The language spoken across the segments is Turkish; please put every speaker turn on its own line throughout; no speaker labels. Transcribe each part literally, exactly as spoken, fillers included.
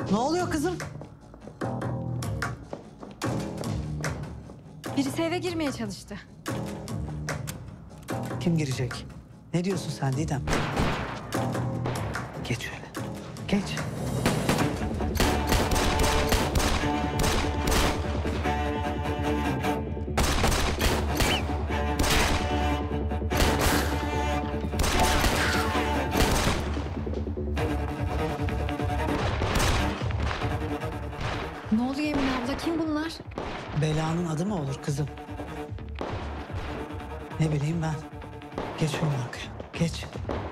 Ne oluyor kızım?
Birisi eve girmeye çalıştı.
Kim girecek? Ne diyorsun sen Didem? Geç şöyle. Geç.
Ne oluyor Emine abla? Kim bunlar?
Belanın adı mı olur kızım? Ne bileyim ben. Geç şöyle arkaya. Geç.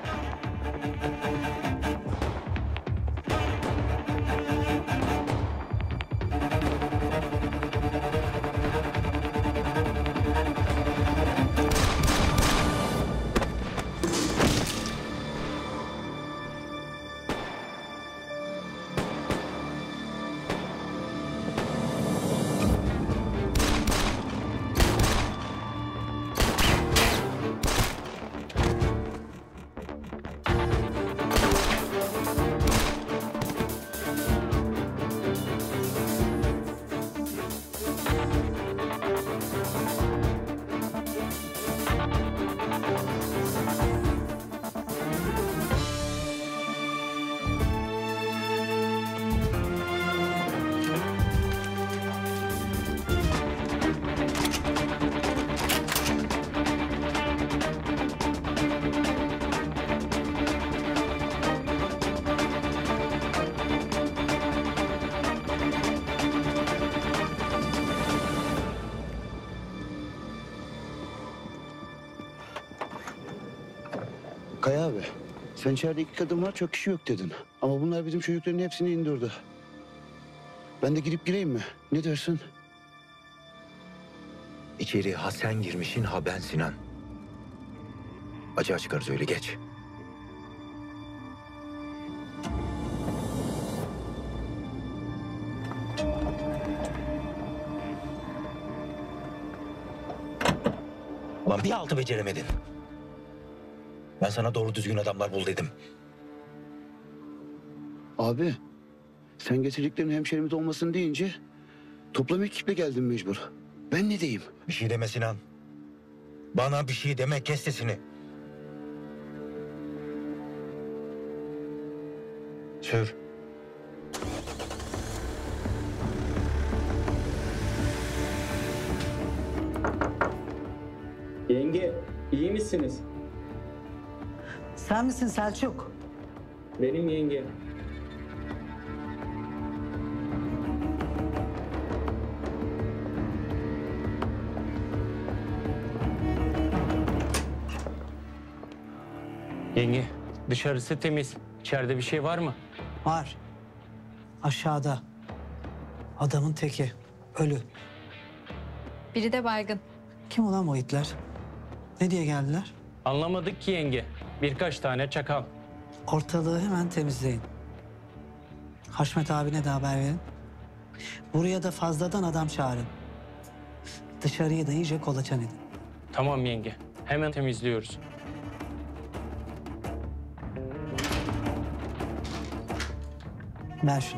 Kaya abi, sen içeride iki kadın var, çok kişi yok dedin. Ama bunlar bizim çocukların hepsini indirdi. Ben de girip gireyim mi? Ne dersin?
İçeri ha sen girmişsin ha ben Sinan. Açığa çıkarız öyle geç. Lan bir altı beceremedin. Ben sana doğru düzgün adamlar bul dedim.
Abi, sen getirdiklerin hemşerimiz olmasın deyince toplam ekiple geldim mecbur. Ben ne diyeyim?
Bir şey deme Sinan. Bana bir şey deme, kes sesini. Sür.
Yenge, iyi misiniz?
Sen misin Selçuk?
Benim yenge.
Yenge, dışarısı temiz. İçeride bir şey var mı?
Var. Aşağıda. Adamın teki. Ölü.
Biri de baygın.
Kim ulan o itler? Ne diye geldiler?
Anlamadık ki yenge. Birkaç tane çakal.
Ortalığı hemen temizleyin. Haşmet abine de haber verin. Buraya da fazladan adam çağırın. Dışarıyı da iyice kolaçan edin.
Tamam yenge. Hemen temizliyoruz.
Ver şunu.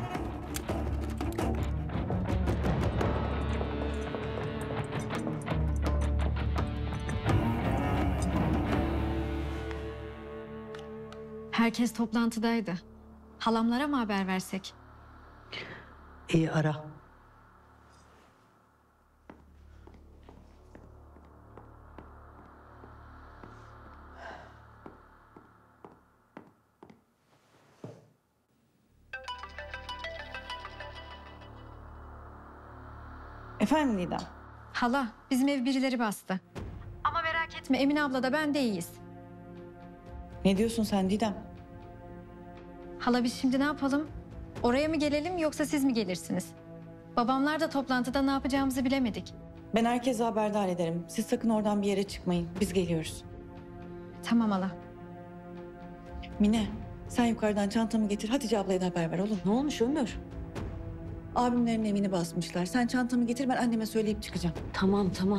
Herkes toplantıdaydı. Halamlara mı haber versek?
İyi ara.
Efendim Nida?
Hala, bizim ev birileri bastı. Ama merak etme, Emine abla da ben de iyiyiz.
Ne diyorsun sen Didem?
Hala biz şimdi ne yapalım? Oraya mı gelelim yoksa siz mi gelirsiniz? Babamlar da toplantıda ne yapacağımızı bilemedik.
Ben herkese haberdar ederim. Siz sakın oradan bir yere çıkmayın. Biz geliyoruz.
Tamam hala.
Mine, sen yukarıdan çantamı getir. Hatice ablaya da haber ver olur mu? Ne olmuş Ömür? Abimlerin evini basmışlar. Sen çantamı getir, ben anneme söyleyip çıkacağım.
Tamam tamam.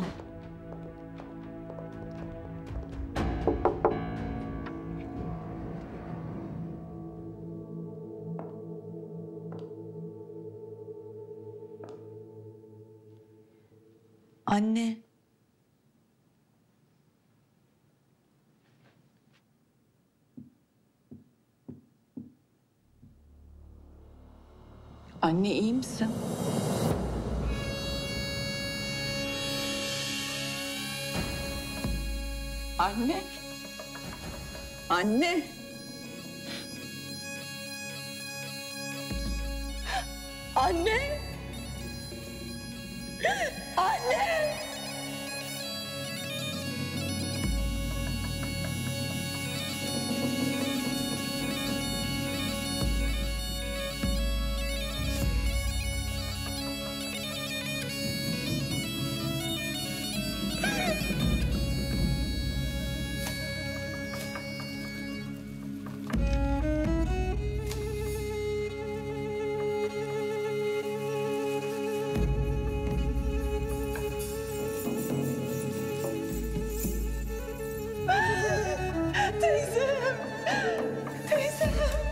Anne. Anne iyi misin? Anne. Anne. Anne. Anne. Teyzem. Teyzem.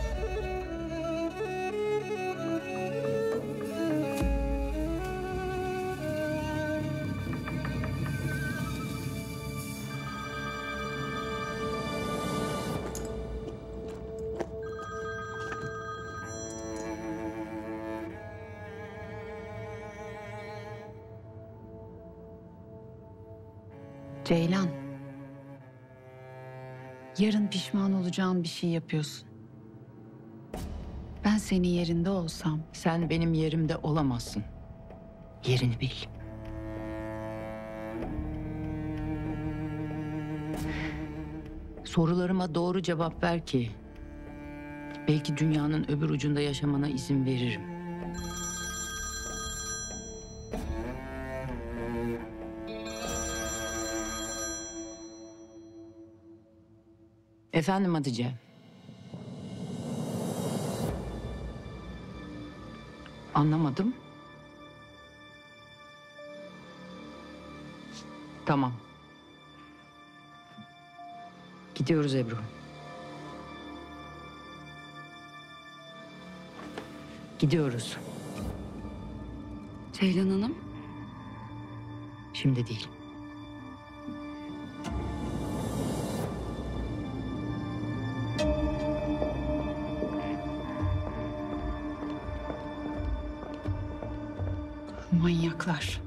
Ceylan. Yarın pişman olacağın bir şey yapıyorsun. Ben senin yerinde olsam sen benim yerimde olamazsın. Yerini bil. Sorularıma doğru cevap ver ki belki dünyanın öbür ucunda yaşamana izin veririm. Efendim Hatice. Anlamadım. Tamam. Gidiyoruz Ebru. Gidiyoruz.
Ceylan Hanım.
Şimdi değil. Manyaklar.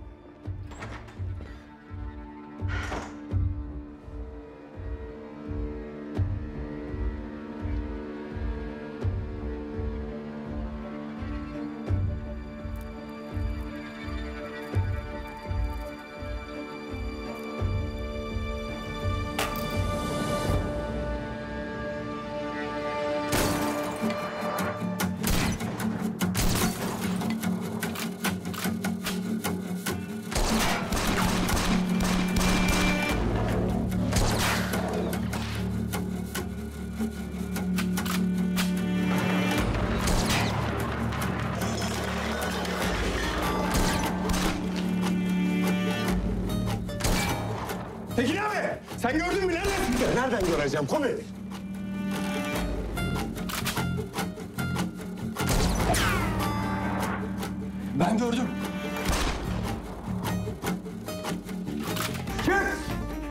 Tekin abi, sen gördün mü? Nereden? Nereden göreceğim? Komi. Ben gördüm. Çık!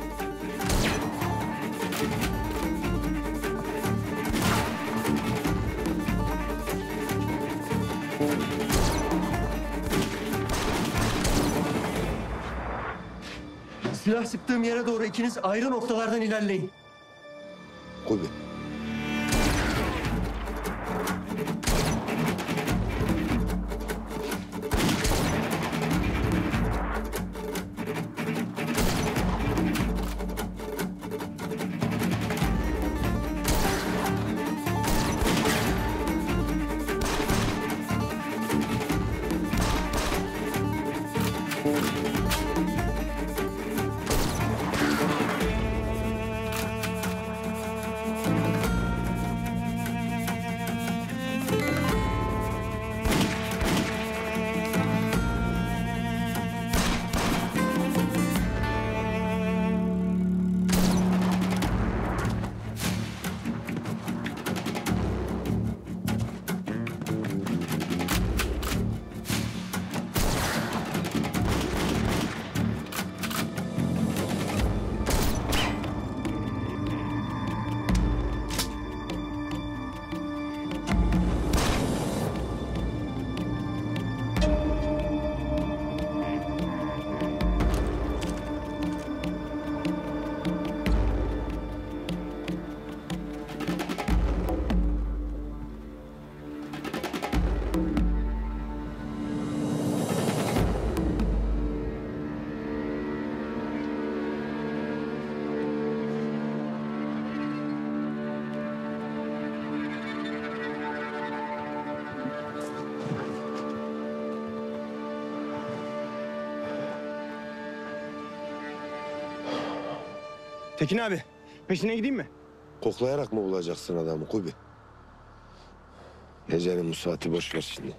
Silah sıktığım yere doğru ikiniz ayrı noktalardan ilerleyin.
Kobi.
Tekin abi, peşine gideyim mi?
Koklayarak mı bulacaksın adamı Kubi? Gecenin bu saati boş ver şimdi.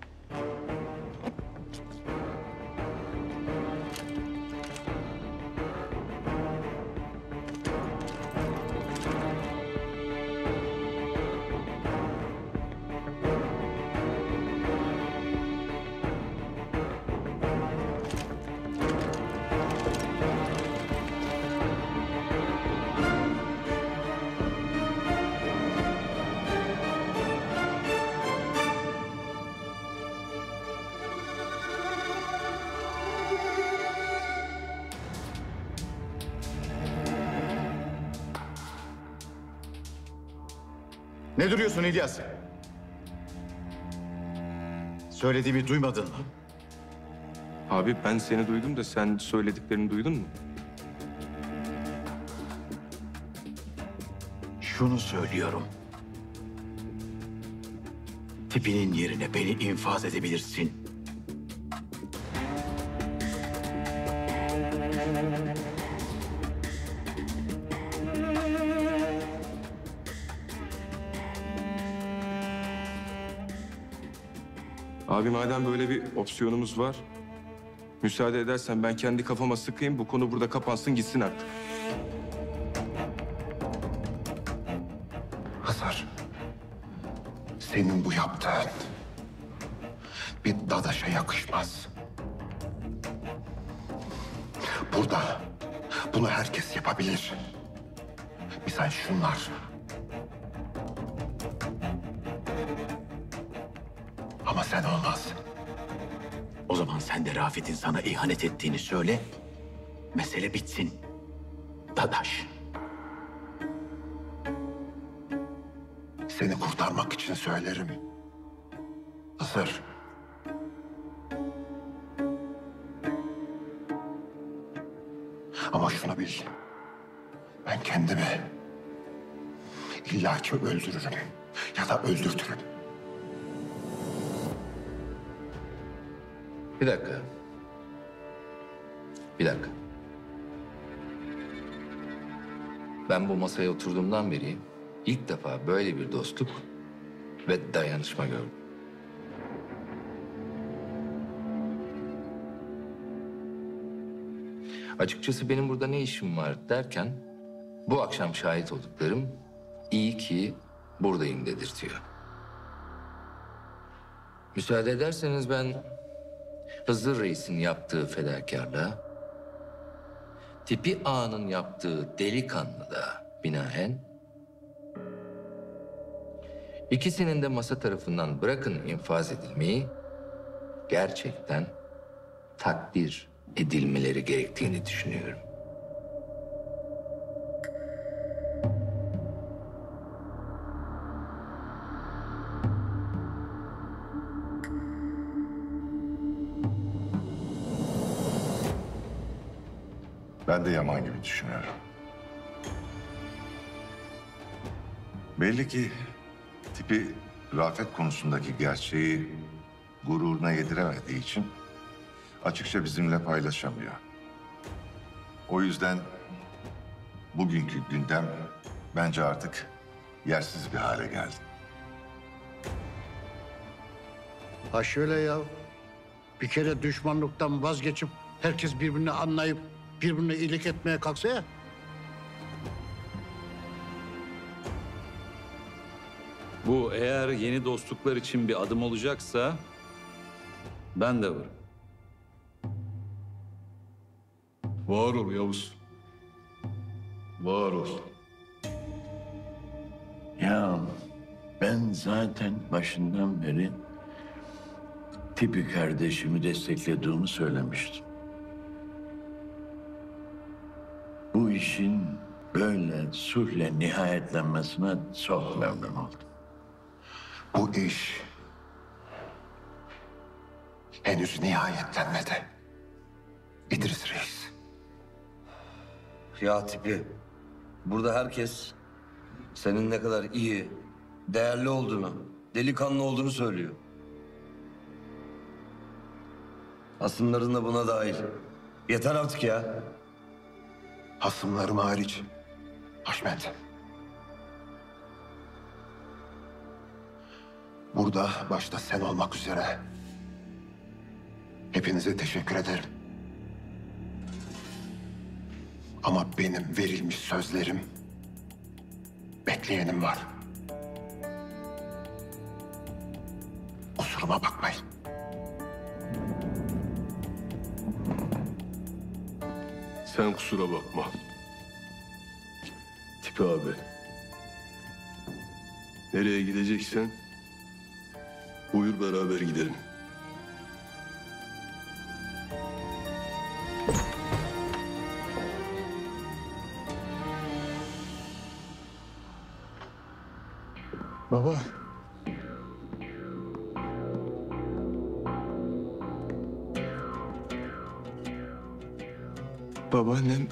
Ne duruyorsun İlyas? Söylediğimi duymadın mı?
Abi ben seni duydum da sen söylediklerini duydun mu?
Şunu söylüyorum. Tipinin yerine beni infaz edebilirsin.
Abi madem böyle bir opsiyonumuz var, müsaade edersen ben kendi kafama sıkayım, bu konu burada kapansın gitsin artık.
Hazar, senin bu yaptığın bir dadaşa yakışmaz. Burada bunu herkes yapabilir. Misal şunlar. Ama sen olmaz.
O zaman sen de Rafet'in sana ihanet ettiğini söyle. Mesele bitsin. Dadaş.
Seni kurtarmak için söylerim. Hazır. Ama şunu bil. Ben kendimi illaki öldürürüm. Ya da öldürtürüm.
Bir dakika. Bir dakika. Ben bu masaya oturduğumdan beri ilk defa böyle bir dostluk ve dayanışma gördüm. Açıkçası benim burada ne işim var derken bu akşam şahit olduklarım iyi ki buradayım dedirtiyor. Müsaade ederseniz ben Hızır Reis'in yaptığı fedakarlığa, Tipi Ağa'nın yaptığı delikanlılığa binaen ikisinin de masa tarafından bırakın infaz edilmeyi gerçekten takdir edilmeleri gerektiğini düşünüyorum.
Ben de Yaman gibi düşünüyorum. Belli ki tipi Rafet konusundaki gerçeği gururuna yediremediği için açıkça bizimle paylaşamıyor. O yüzden bugünkü gündem bence artık yersiz bir hale geldi.
Ha şöyle ya, bir kere düşmanlıktan vazgeçip herkes birbirini anlayıp birbirine iyilik etmeye kalksa ya.
Bu eğer yeni dostluklar için bir adım olacaksa ben de varım.
Var ol Yavuz. Var ol.
Ya ben zaten başından beri Tipi kardeşimi desteklediğimi söylemiştim. Bu işin böyle sulhle nihayetlenmesine çok memnun oldum.
Bu iş henüz nihayetlenmedi. İdris Reis.
Ya Tipi, burada herkes senin ne kadar iyi, değerli olduğunu, delikanlı olduğunu söylüyor. Asımların da buna dahil. Yeter artık ya.
Hasımlarım hariç. Haşmet. Burada başta sen olmak üzere hepinize teşekkür ederim. Ama benim verilmiş sözlerim, bekleyenim var. Kusuruma bakmayın.
Sen kusura bakma. Tipi abi. Nereye gideceksen buyur beraber gidelim.
Baba.
Babaannem...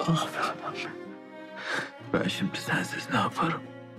Ah be anam. Ben şimdi sensiz ne yaparım?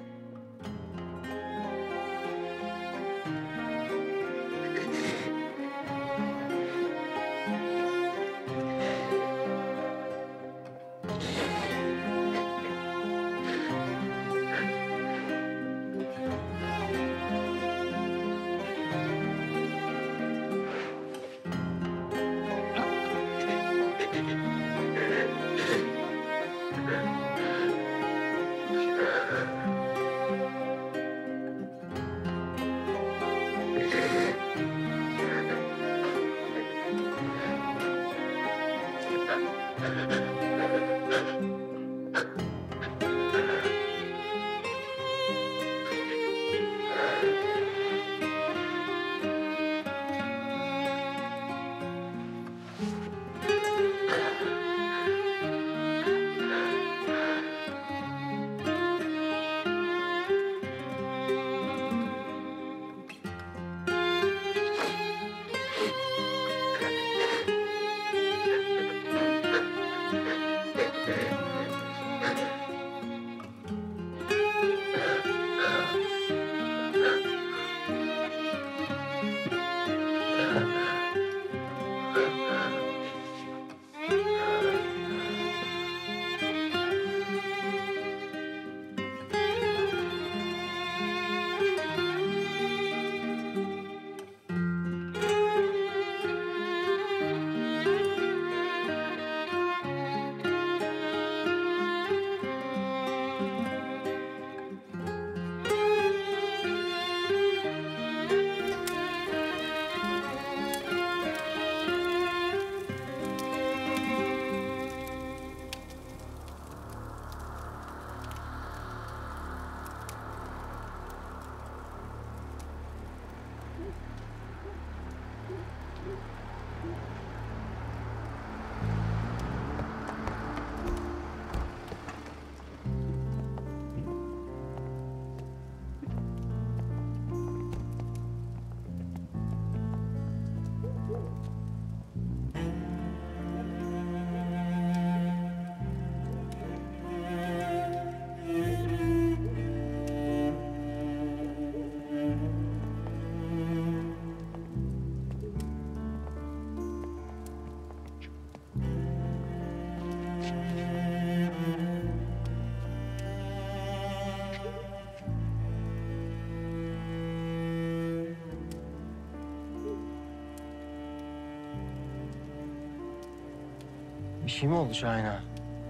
Bir şey mi oldu Şahin ağa?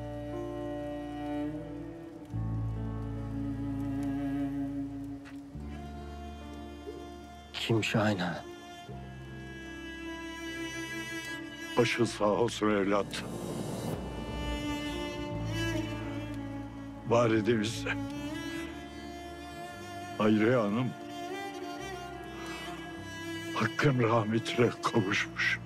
Kim Şahin ağa?
Başın sağ olsun evlat. Validemiz Hayriye Hanım Hakk'ın rahmetine kavuşmuş.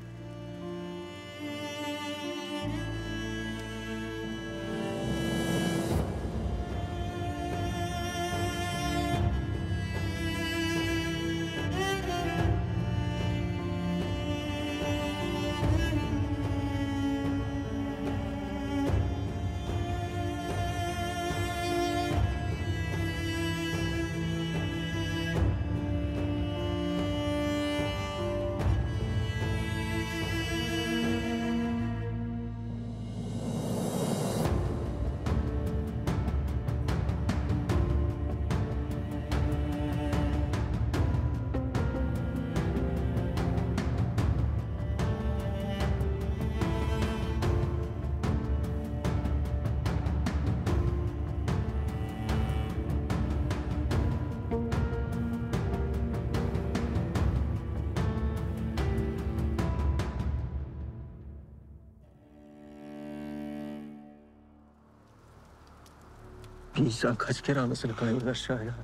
Bir insan kaç kere anasını kaybeder Şahin ağa?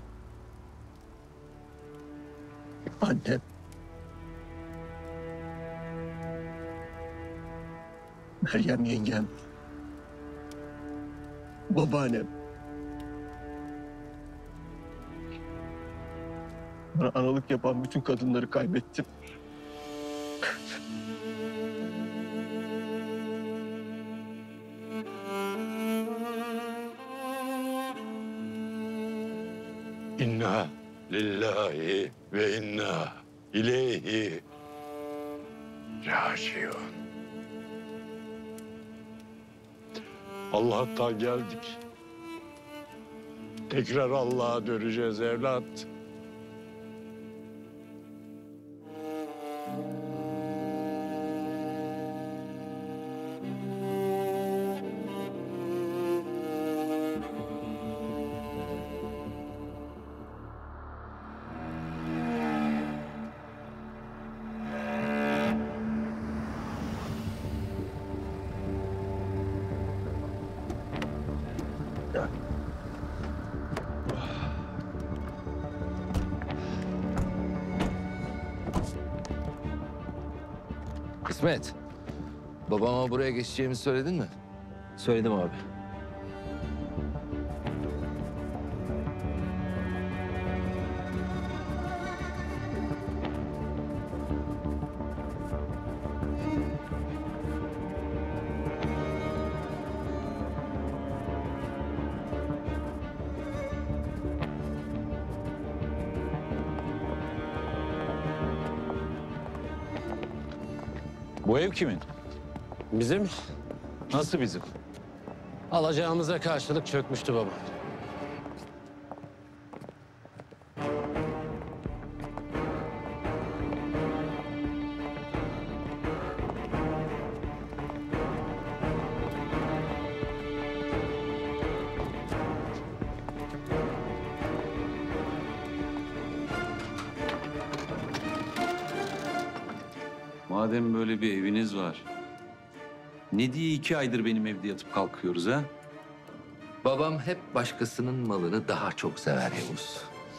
Annem. Meryem yengem. Babaannem. Bana analık yapan bütün kadınları kaybettim.
İnna lillahi ve inna ileyhi raciun. Allah'tan geldik. Tekrar Allah'a döneceğiz evlat.
İsmet, babama buraya geçeceğimi söyledin mi?
Söyledim abi.
Bu ev kimin?
Bizim
Nasıl bizim?
alacağımıza karşılık çökmüştü baba.
Madem böyle bir eviniz var, ne diye iki aydır benim evde yatıp kalkıyoruz ha?
Babam hep başkasının malını daha çok sever Yavuz.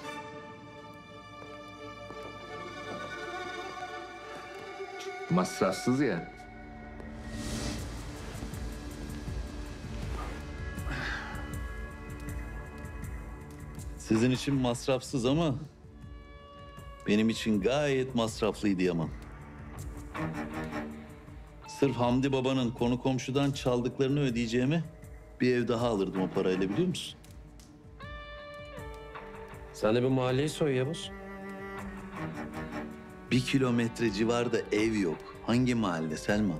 Masrafsız ya.
Sizin için masrafsız ama benim için gayet masraflıydı Yaman. Sırf Hamdi babanın konu komşudan çaldıklarını ödeyeceğimi bir ev daha alırdım o parayla, biliyor musun?
Sen de bir mahalleyi soy Yavuz.
Bir kilometre civarda ev yok. Hangi mahalle Selman?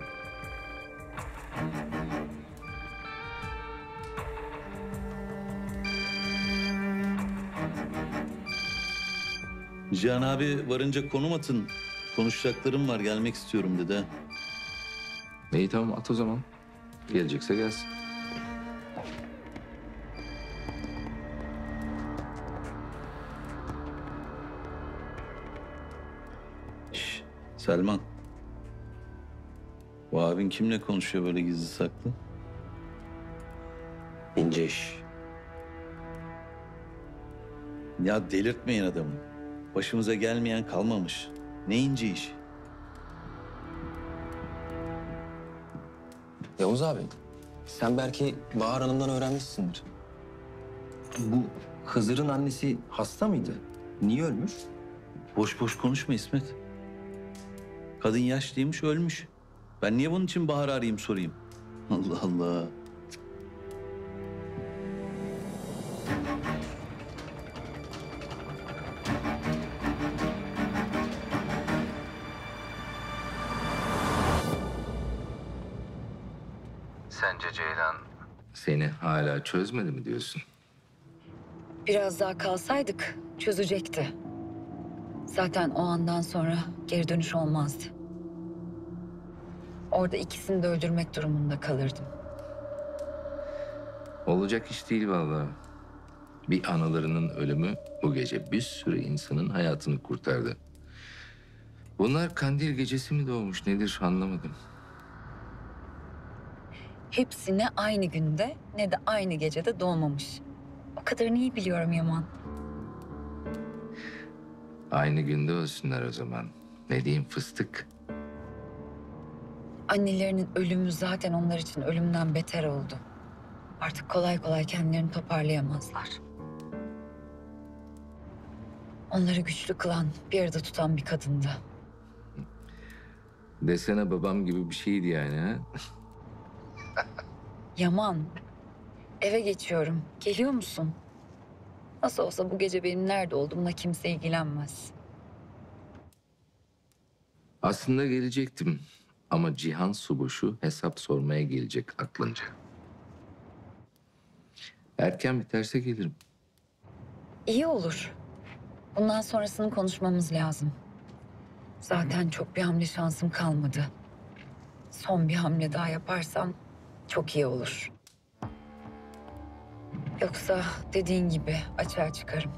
Cihan abi varınca konum atın. Konuşacaklarım var, gelmek istiyorum dedi.
İyi tamam, at o zaman. Gelecekse gelsin.
Şş, Selman. Bu abin kimle konuşuyor böyle gizli saklı?
İnce iş.
Ya delirtmeyin adamı. Başımıza gelmeyen kalmamış. Ne ince iş.
Yavuz abi, sen belki Bahar Hanım'dan öğrenmişsindir. Bu Hızır'ın annesi hasta mıydı? Niye ölmüş?
Boş boş konuşma İsmet. Kadın yaşlıymış, ölmüş. Ben niye bunun için Bahar'ı arayayım sorayım? Allah Allah.
Sence Ceylan seni hala çözmedi mi diyorsun?
Biraz daha kalsaydık çözecekti. Zaten o andan sonra geri dönüş olmazdı. Orada ikisini de öldürmek durumunda kalırdım.
Olacak iş değil vallahi. Bir analarının ölümü bu gece bir sürü insanın hayatını kurtardı. Bunlar kandil gecesi mi doğmuş nedir anlamadım.
Hepsi ne aynı günde ne de aynı gecede doğmamış. O kadarını iyi biliyorum Yaman.
Aynı günde ölsünler o zaman. Ne diyeyim fıstık.
Annelerinin ölümü zaten onlar için ölümden beter oldu. Artık kolay kolay kendilerini toparlayamazlar. Onları güçlü kılan, bir arada tutan bir kadındı.
Desene babam gibi bir şeydi yani ha.
Yaman, eve geçiyorum. Geliyor musun?
Nasıl olsa bu gece benim nerede olduğumla kimse ilgilenmez.
Aslında gelecektim ama Cihan Subuş'u hesap sormaya gelecek aklınca. Erken biterse gelirim.
İyi olur. Bundan sonrasını konuşmamız lazım. Zaten çok bir hamle şansım kalmadı. Son bir hamle daha yaparsam çok iyi olur. Yoksa dediğin gibi açığa çıkarım.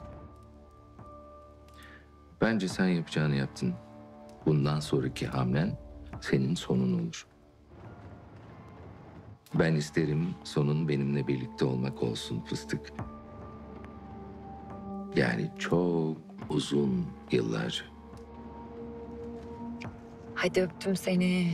Bence sen yapacağını yaptın. Bundan sonraki hamlen senin sonun olur. Ben isterim sonun benimle birlikte olmak olsun fıstık. Yani çok uzun yıllarca.
Hadi öptüm seni.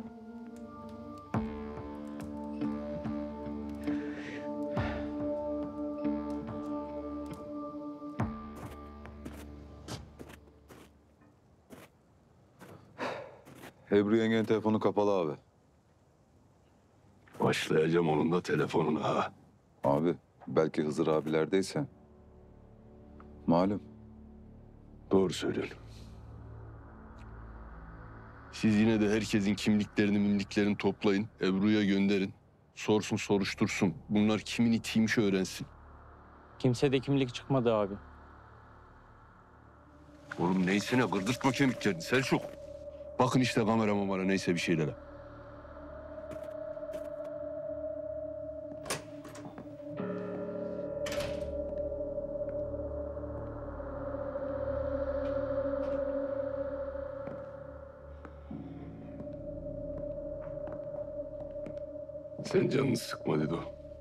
Ebru yengenin telefonu kapalı abi. Başlayacağım onun da telefonuna ha.
Abi belki Hızır abilerdeyse. Malum.
Doğru söylüyorsun. Siz yine de herkesin kimliklerini mimliklerini toplayın. Ebru'ya gönderin. Sorsun soruştursun. Bunlar kimin itiymiş öğrensin.
Kimse de kimlik çıkmadı abi.
Oğlum neyse ne kırdırtma kemiklerini Selçuk. Bakın işte kamera mamara neyse bir şeylere. Sen canını sıkma Dido.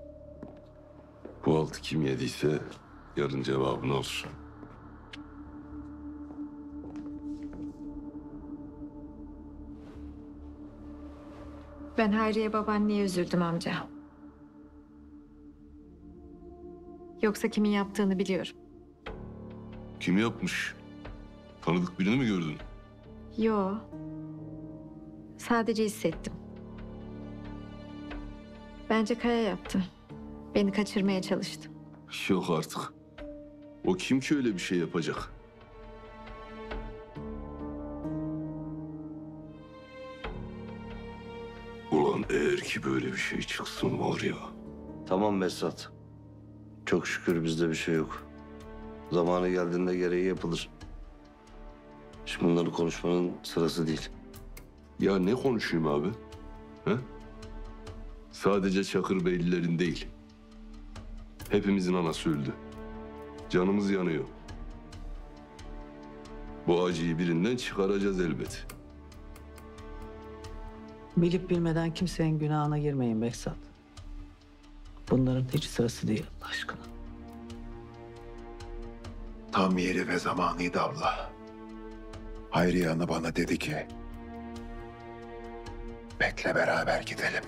Bu altı kim yediyse yarın cevabını alır.
Ben Hayriye babaanneye üzüldüm amca. Yoksa kimin yaptığını biliyorum.
Kim yapmış? Tanıdık birini mi gördün?
Yo. Sadece hissettim. Bence Kaya yaptı. Beni kaçırmaya çalıştı.
Yok artık. O kim ki öyle bir şey yapacak? Ulan eğer ki böyle bir şey çıksın var ya.
Tamam Mesut. Çok şükür bizde bir şey yok. Zamanı geldiğinde gereği yapılır. Şimdi bunları konuşmanın sırası değil.
Ya ne konuşayım abi? He? Sadece Çakırbeylilerin değil. Hepimizin anası öldü. Canımız yanıyor. Bu acıyı birinden çıkaracağız elbet.
Bilip bilmeden kimsenin günahına girmeyin Behzat. Bunların hiç sırası değil Allah aşkına.
Tam yeri ve zamanıydı abla. Hayriye Ana bana dedi ki... Bekle beraber gidelim.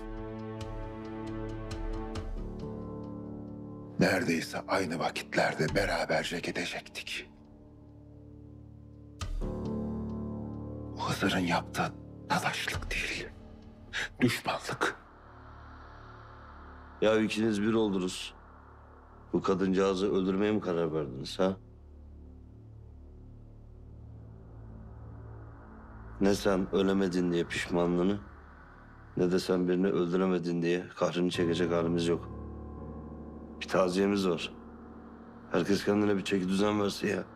Neredeyse aynı vakitlerde beraberce gidecektik. Hızır'ın yaptığı dadaşlık değil, düşmanlık.
Ya ikiniz bir oldunuz. Bu kadıncağızı öldürmeye mi karar verdiniz ha? Ne sen ölemedin diye pişmanlığını, ne de sen birini öldüremedin diye kahrını çekecek halimiz yok. Bir taziyemiz var. Herkes kendine bir çeki düzen verse ya.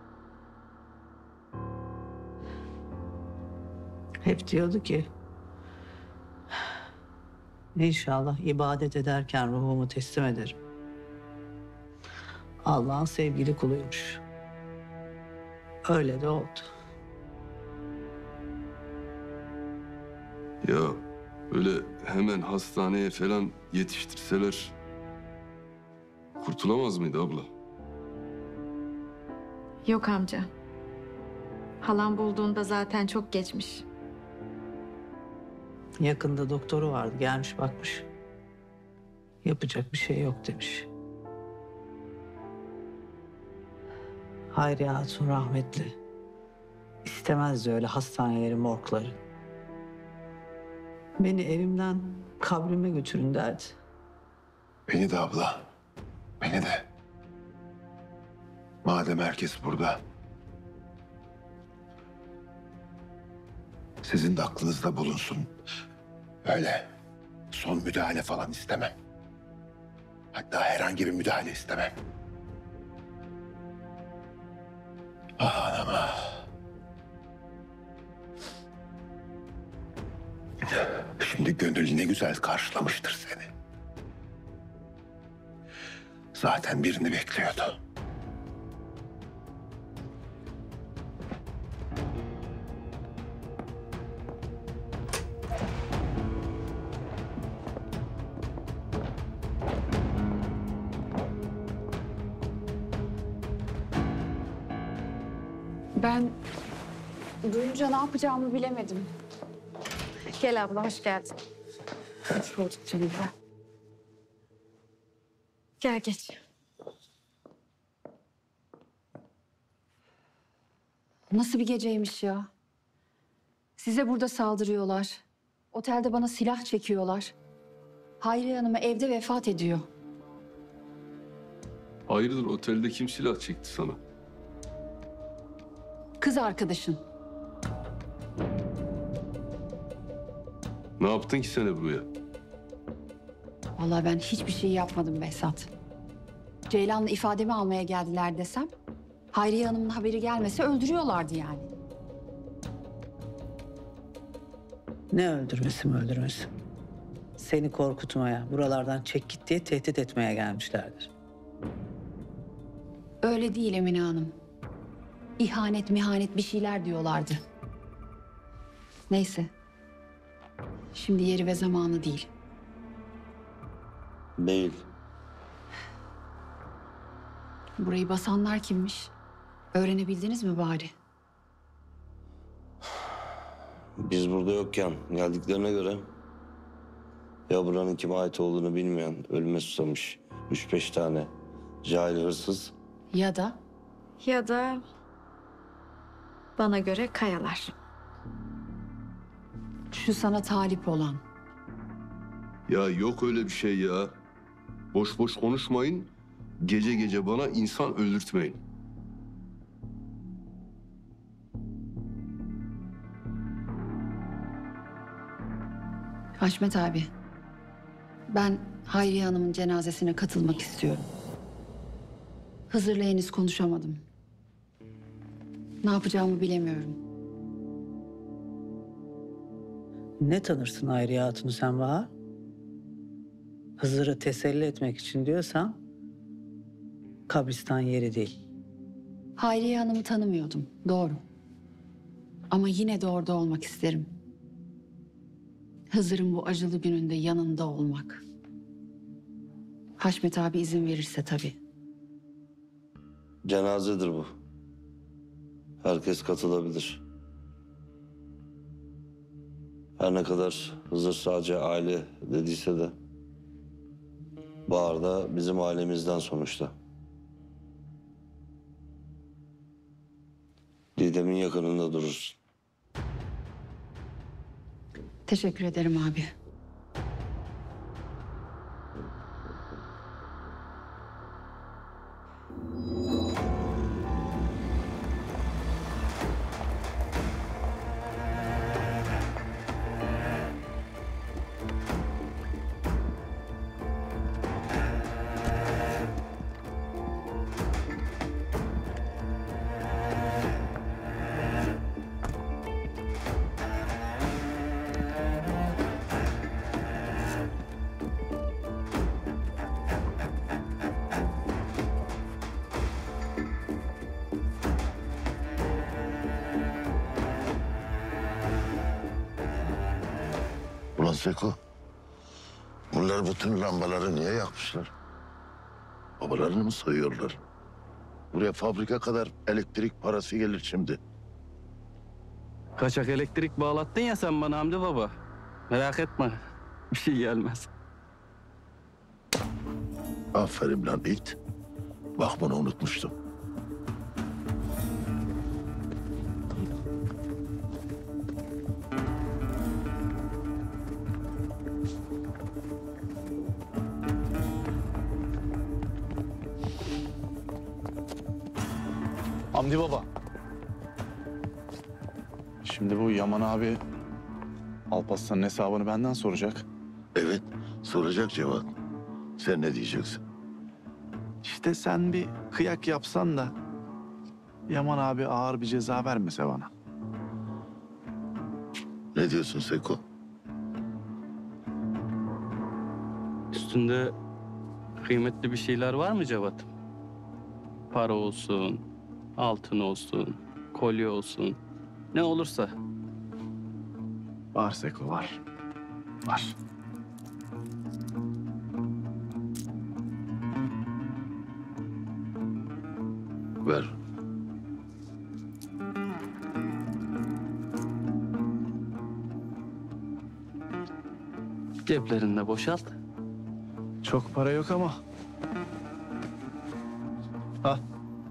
Hep diyordu ki... İnşallah ibadet ederken ruhumu teslim ederim. Allah'ın sevgili kuluymuş. Öyle de oldu.
Ya öyle hemen hastaneye falan yetiştirseler kurtulamaz mıydı abla?
Yok amca. Halam bulduğunda zaten çok geçmiş.
Yakında doktoru vardı, gelmiş bakmış. Yapacak bir şey yok demiş. Hayriye Hatun rahmetli. İstemezdi öyle hastaneleri, morgları. Beni evimden kabrime götürün derdi.
Beni de abla, beni de. Madem herkes burada, sizin de aklınızda bulunsun. Öyle son müdahale falan istemem. Hatta herhangi bir müdahale istemem. Ah anam ah. Şimdi gönül ne güzel karşılamıştır seni. Zaten birini bekliyordu.
Ben duyunca ne yapacağımı bilemedim. Gel abla, hoş geldin. Hoş bulduk canım. Gel geç. Nasıl bir geceymiş ya? Size burada saldırıyorlar. Otelde bana silah çekiyorlar. Hayriye Hanım'a evde vefat ediyor.
Hayırdır otelde kim silah çekti sana?
Kız arkadaşın.
Ne yaptın ki sen Ebru'ya?
Vallahi ben hiçbir şey yapmadım Behzat. Ceylan'la ifademi almaya geldiler desem... Hayriye Hanım'ın haberi gelmese öldürüyorlardı yani.
Ne öldürmesi mi öldürmesi? Seni korkutmaya, buralardan çek git diye tehdit etmeye gelmişlerdir.
Öyle değil Emine Hanım. İhanet mihanet bir şeyler diyorlardı. Neyse. Şimdi yeri ve zamanı değil.
Değil.
Burayı basanlar kimmiş? Öğrenebildiniz mi bari?
Biz burada yokken geldiklerine göre ya buranın kime ait olduğunu bilmeyen ölüme susamış üç beş tane cahil hırsız.
Ya da?
Ya da bana göre kayalar.
Şu sana talip olan.
Ya yok öyle bir şey ya. Boş boş konuşmayın. Gece gece bana insan öldürtmeyin.
Haşmet abi. Ben Hayriye Hanım'ın cenazesine katılmak istiyorum. Hızır'la henüz konuşamadım. Ne yapacağımı bilemiyorum.
Ne tanırsın Hayriye Hatun'u sen Bahar? Hızır'ı teselli etmek için diyorsan... kabristan yeri değil.
Hayriye Hanım'ı tanımıyordum, doğru. Ama yine de orada olmak isterim. Hızır'ın bu acılı gününde yanında olmak. Haşmet abi izin verirse tabii.
Cenazedir bu. Herkes katılabilir. Her ne kadar Hızır sadece aile dediyse de... Bahar da bizim ailemizden sonuçta. Didem'in yakınında durursun.
Teşekkür ederim abi.
Ulan Seko, bunlar bütün lambaları niye yakmışlar? Babalarını mı soyuyorlar? Buraya fabrika kadar elektrik parası gelir şimdi.
Kaçak elektrik bağlattın ya sen bana Hamdi baba. Merak etme, bir şey gelmez.
Aferin lan it. Bak bunu unutmuştum.
Hamdi baba. Şimdi bu Yaman abi Alparslan'ın hesabını benden soracak.
Evet, soracak Cevat. Sen ne diyeceksin?
İşte sen bir kıyak yapsan da Yaman abi ağır bir ceza vermese bana.
Ne diyorsun Seko?
Üstünde kıymetli bir şeyler var mı Cevat? Para olsun, altın olsun, kolye olsun. Ne olursa.
Var Seko, var. Var.
Ver.
Ceplerinde boşalt.
Çok para yok ama. Ha.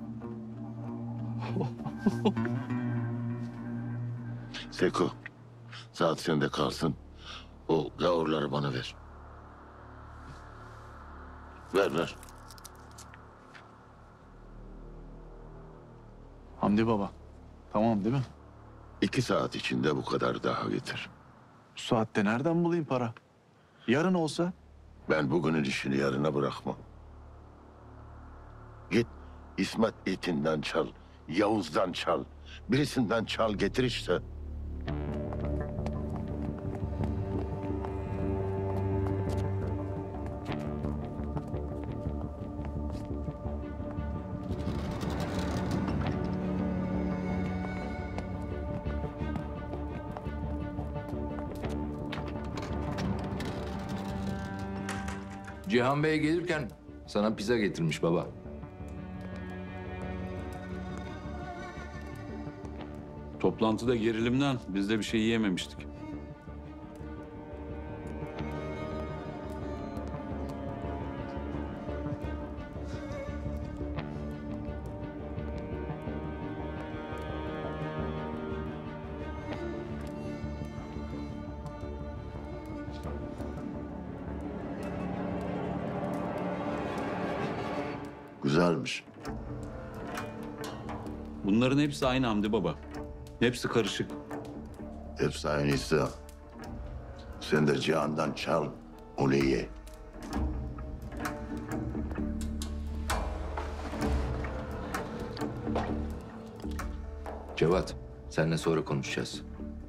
Seko, saat sende kalsın. O gavurları bana ver. Ver, ver.
Hamdi baba, tamam değil mi?
İki saat içinde bu kadar daha getir.
Bu saatte nereden bulayım para? Yarın olsa?
Ben bugünün işini yarına bırakmam. Git İsmet itinden çal, Yavuz'dan çal. Birisinden çal getir işte.
Cihan Bey gelirken sana pizza getirmiş baba.
Toplantıda gerilimden biz de bir şey yiyememiştik.
Güzelmiş.
Bunların hepsi aynı Hamdi baba. Hepsi karışık.
Hepsi aynıysa sen de Cihan'dan çal, onu ye.
Cevat, seninle sonra konuşacağız.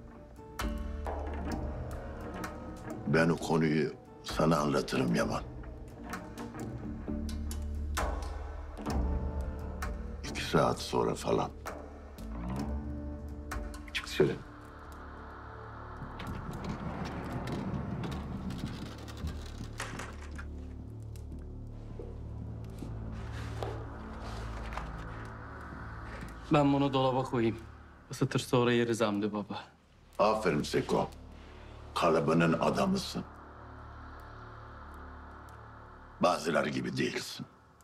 Ben o konuyu sana anlatırım Yaman. İki saat sonra falan.
Çık dışarı.
Ben bunu dolaba koyayım. Isıtır sonra yeriz Hamdi baba.
Aferin Seko. Kalıbının adamısın. Bazıları gibi değilsin.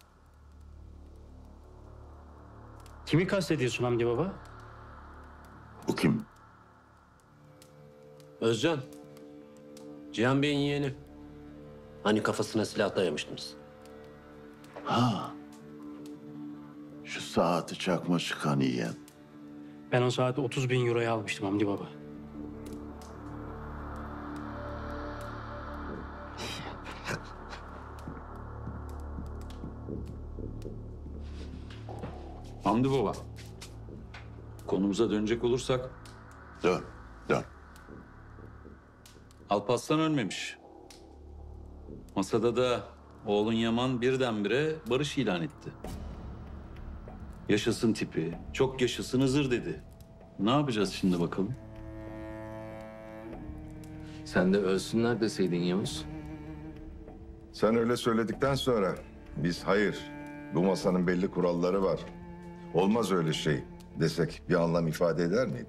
Kimi kastediyorsun Hamdi baba?
Bu kim?
Özcan. Cihan Bey'in yeğeni. Hani kafasına silah dayamıştınız.
Ha. Şu saati çakma çıkan yiyen.
Ben o saati otuz bin euroya almıştım Hamdi baba.
Hamdi baba. Konumuza dönecek olursak.
Dön, dön.
Alparslan ölmemiş. Masada da oğlun Yaman birdenbire barış ilan etti. Yaşasın tipi, çok yaşasın Hızır dedi. Ne yapacağız şimdi bakalım?
Sen de ölsünler deseydin Yavuz.
Sen öyle söyledikten sonra biz hayır, bu masanın belli kuralları var. Olmaz öyle şey desek bir anlam ifade eder miydi?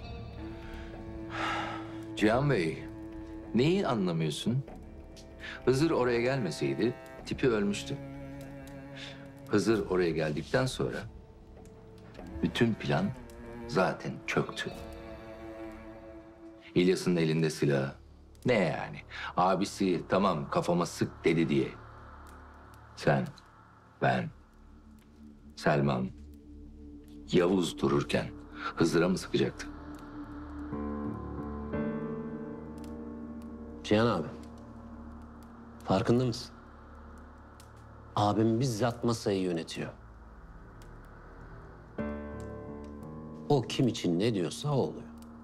Cihan Bey, neyi anlamıyorsun? Hızır oraya gelmeseydi tipi ölmüştü. Hızır oraya geldikten sonra bütün plan zaten çöktü. İlyas'ın elinde silah. Ne yani? Abisi tamam kafama sık dedi diye. Sen, ben, Selman, Yavuz dururken Hızır'a mı sıkacaktı?
Cihan abi. Farkında mısın? Abim bizzat masayı yönetiyor. O kim için ne diyorsa o oluyor.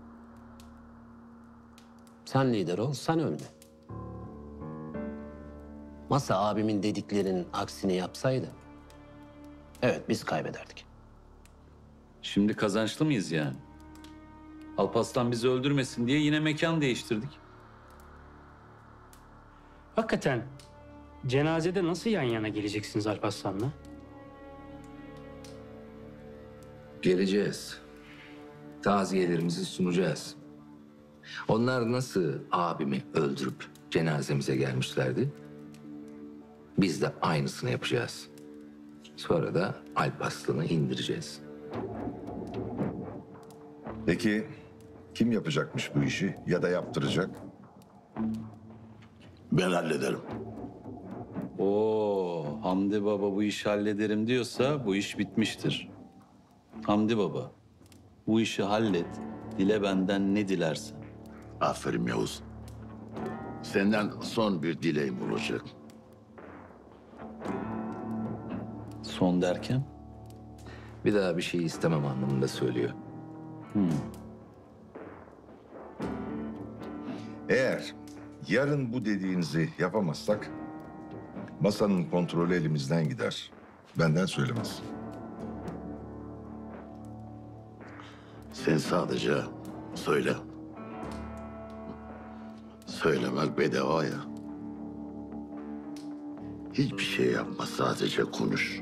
Sen lider ol, sen ölme. Masa abimin dediklerinin aksini yapsaydı, evet biz kaybederdik.
Şimdi kazançlı mıyız yani? Alparslan bizi öldürmesin diye yine mekan değiştirdik.
Hakikaten cenazede nasıl yan yana geleceksiniz Alparslan'la?
Geleceğiz. Taziyelerimizi sunacağız. Onlar nasıl abimi öldürüp cenazemize gelmişlerdi? Biz de aynısını yapacağız. Sonra da Alparslan'ı indireceğiz.
Peki kim yapacakmış bu işi ya da yaptıracak?
Ben hallederim.
Oo, Hamdi Baba bu işi hallederim diyorsa bu iş bitmiştir. Hamdi Baba, bu işi hallet, dile benden ne dilersen.
Aferin Yavuz. Senden son bir dileğim olacak.
Son derken?
Bir daha bir şey istemem anlamında söylüyor.
Hmm.
Eğer yarın bu dediğinizi yapamazsak masanın kontrolü elimizden gider. Benden söylemez.
Sen sadece söyle. Söylemek bedava ya. Hiçbir şey yapma, sadece konuş.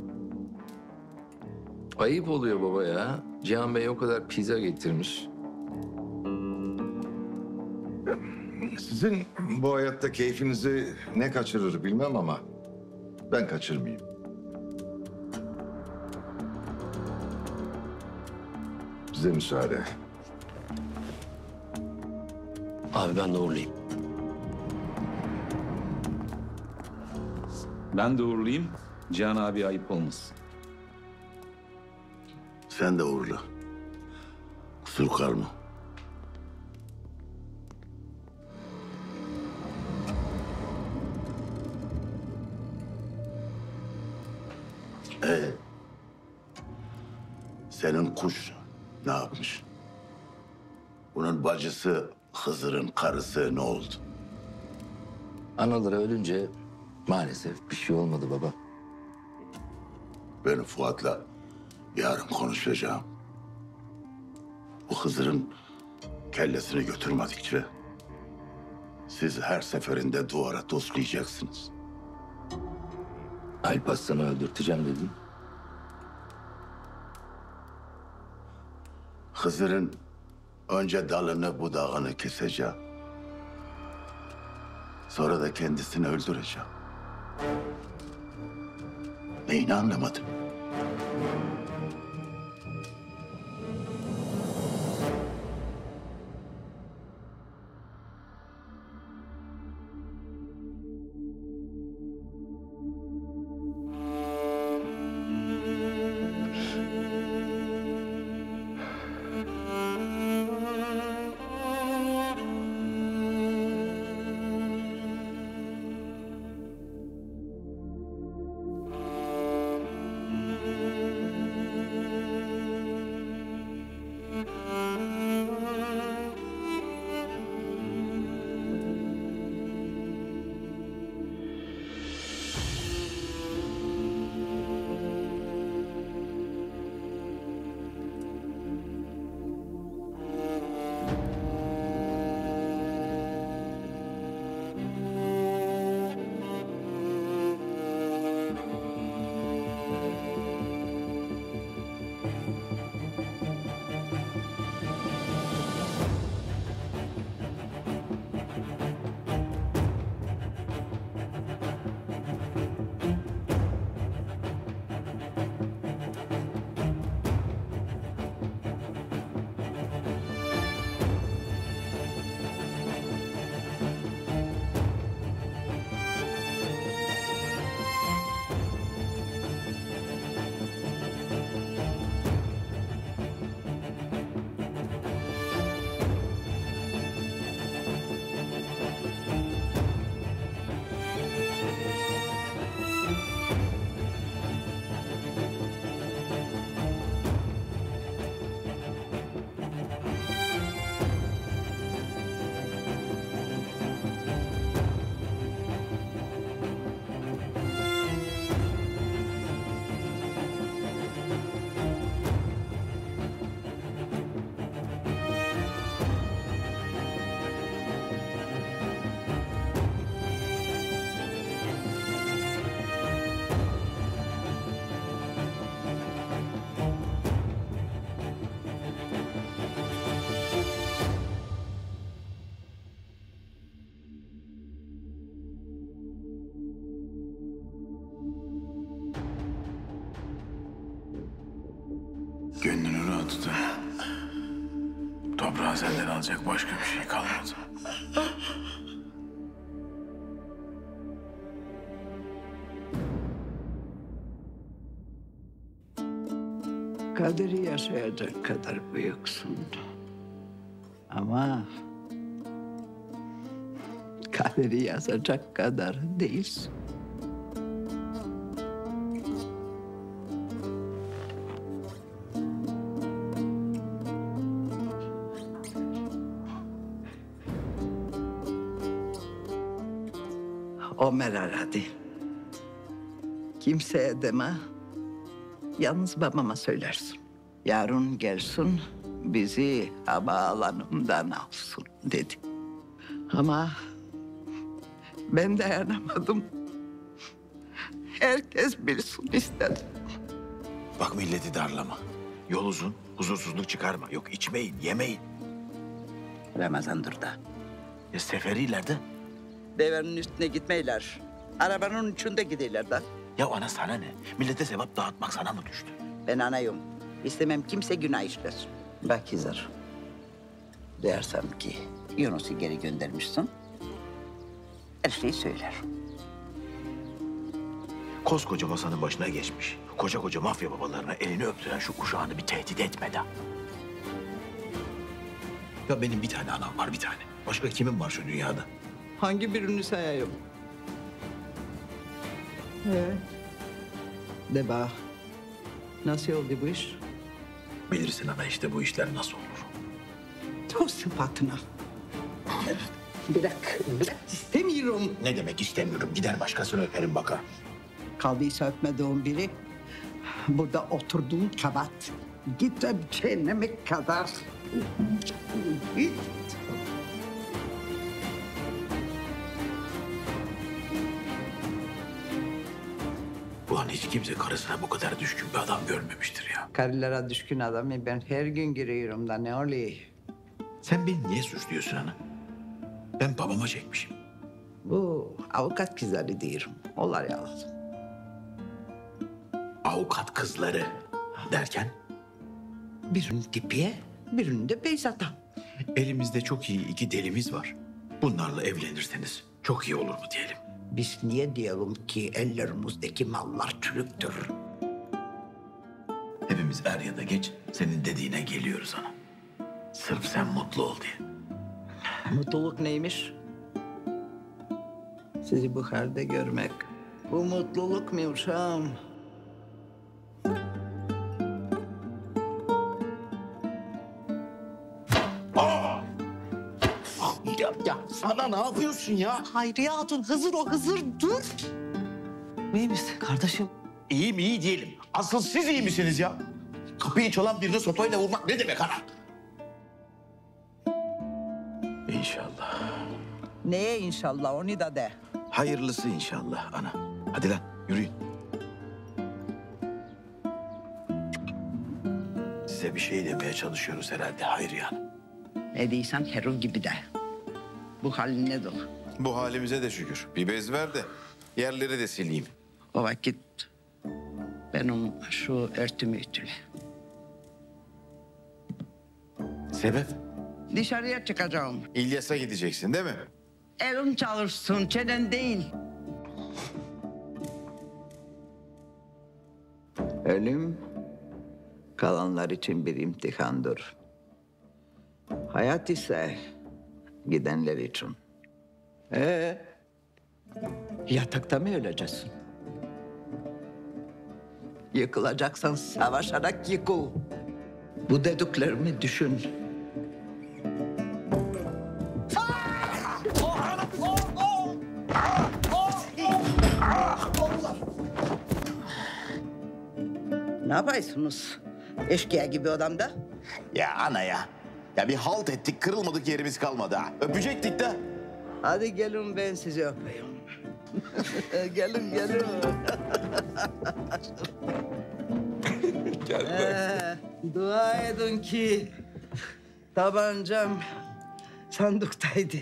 Ayıp oluyor baba ya. Cihan Bey o kadar pizza getirmiş.
Sizin bu hayatta keyfinizi ne kaçırır bilmem ama ben kaçırmayayım. Size müsaade.
Abi ben de uğurlayayım.
Ben de uğurlayayım, Cihan abi ayıp olmasın.
Sen de uğurla. Kusur kalma. Ee, senin kuş ne yapmış? Bunun bacısı Hızır'ın karısı ne oldu?
Anaları ölünce maalesef bir şey olmadı baba.
Ben Fuat'la yarın konuşacağım. Bu Hızır'ın kellesini götürmedikçe siz her seferinde duvara toslayacaksınız.
Alparslan'ı öldürteceğim dedin.
Hızır'ın önce dalını budağını keseceğim. Sonra da kendisini öldüreceğim. Neyini anlamadın?
tuttu. Toprağı senden alacak başka bir şey kalmadı.
Kaderi yaşayacak kadar büyüksün. Ama kaderi yazacak kadar değilsin. Ömer aradı. Kimseye deme. Yalnız babama söylersin. Yarın gelsin bizi havaalanından alsın dedi. Ama ben dayanamadım. Herkes bilsin istedim.
Bak milleti darlama. Yol uzun, huzursuzluk çıkarma. Yok içmeyin, yemeyin.
Ramazan'dır da.
Ya seferilerde?
Devenin üstüne gitmeyler. Arabanın içinde gidiyorlar da.
Ya ana sana ne? Millete sevap dağıtmak sana mı düştü?
Ben anayım. İstemem kimse günah işlesin. Bak Hizar. Dersem ki Yunus'u geri göndermişsin. Her şeyi söyler.
Koskoca masanın başına geçmiş. Koca koca mafya babalarına elini öptüren şu uşağını bir tehdit etmeden. Ya benim bir tane anam var, bir tane. Başka kimin var şu dünyada?
Hangi birini sayayım? Ee, de bak. Nasıl oldu bu iş?
Bilirsin ana işte bu işler nasıl olur.
Çok sıfatına. Bırak, bırak istemiyorum.
Ne demek istemiyorum? Gider başkasını öperim bakar.
Kaldıysa öpmediğin biri burada oturduğun kabat. Git öp cehenneme kadar. Git.
Ulan hiç kimse karısına bu kadar düşkün bir adam görmemiştir ya.
Karılara düşkün adamı ben her gün görüyorum da ne oluyor?
Sen beni niye suçluyorsun ana? Ben babama çekmişim.
Bu avukat kızları diyorum. Onlar yalan.
Avukat kızları derken?
Birinin tipiye, birinin de Beyzat'a.
Elimizde çok iyi iki delimiz var. Bunlarla evlenirseniz çok iyi olur mu diyelim.
Biz niye diyelim ki ellerimizdeki mallar çürüktür?
Hepimiz er ya da geç senin dediğine geliyoruz ana. Sırf sen mutlu ol diye.
Mutluluk neymiş? Sizi bu halde görmek. Bu mutluluk mu uşağım?
Ya, ya sana ne yapıyorsun ya?
Hayriye Hatun, Hızır o, Hızır dur. İyi misin kardeşim?
İyiyim iyi diyelim. Asıl siz iyi misiniz ya? Kapıyı çalan birine sopayla vurmak ne demek ana? İnşallah.
Neye inşallah onu da de.
Hayırlısı inşallah ana. Hadi lan yürüyün. Size bir şey demeye çalışıyoruz herhalde Hayriye Hanım.
Ne değilsen Herul gibi de. Bu halin ne dur?
Bu halimize de şükür. Bir bez ver de yerleri de sileyim.
O vakit benim şu örtümü ütüle.
Sebep?
Dışarıya çıkacağım.
İlyas'a gideceksin değil mi?
Elin çalışsın, çenen değil. Ölüm kalanlar için bir imtihandır. Hayat ise gidenler için. Ee, yatakta mı öleceksin? Yıkılacaksan savaşarak yıkıl. Bu dediklerimi düşün. Ne yapıyorsunuz? Eşkıya gibi odamda.
Ya ana ya. Ya bir halt ettik, kırılmadık yerimiz kalmadı ha. Öpecektik de.
Hadi gelin ben sizi öpeyim. gelin gelin.
Gel
ee, dua edin ki tabancam sanduktaydı.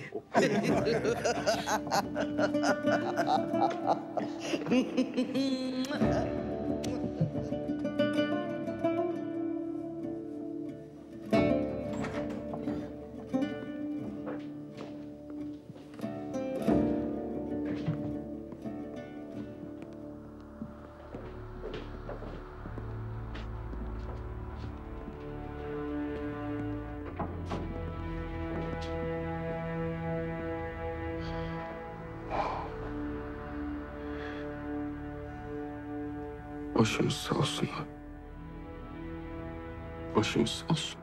Başımız sağ olsun abi. Başımız sağ olsun.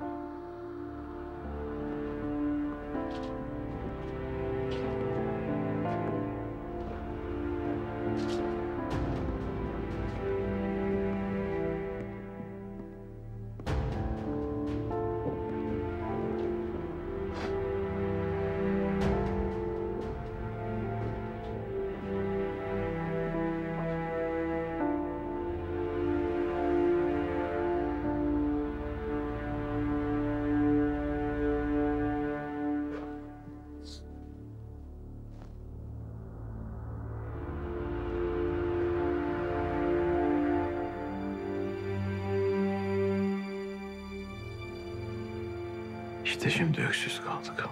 İşte şimdi öksüz kaldık.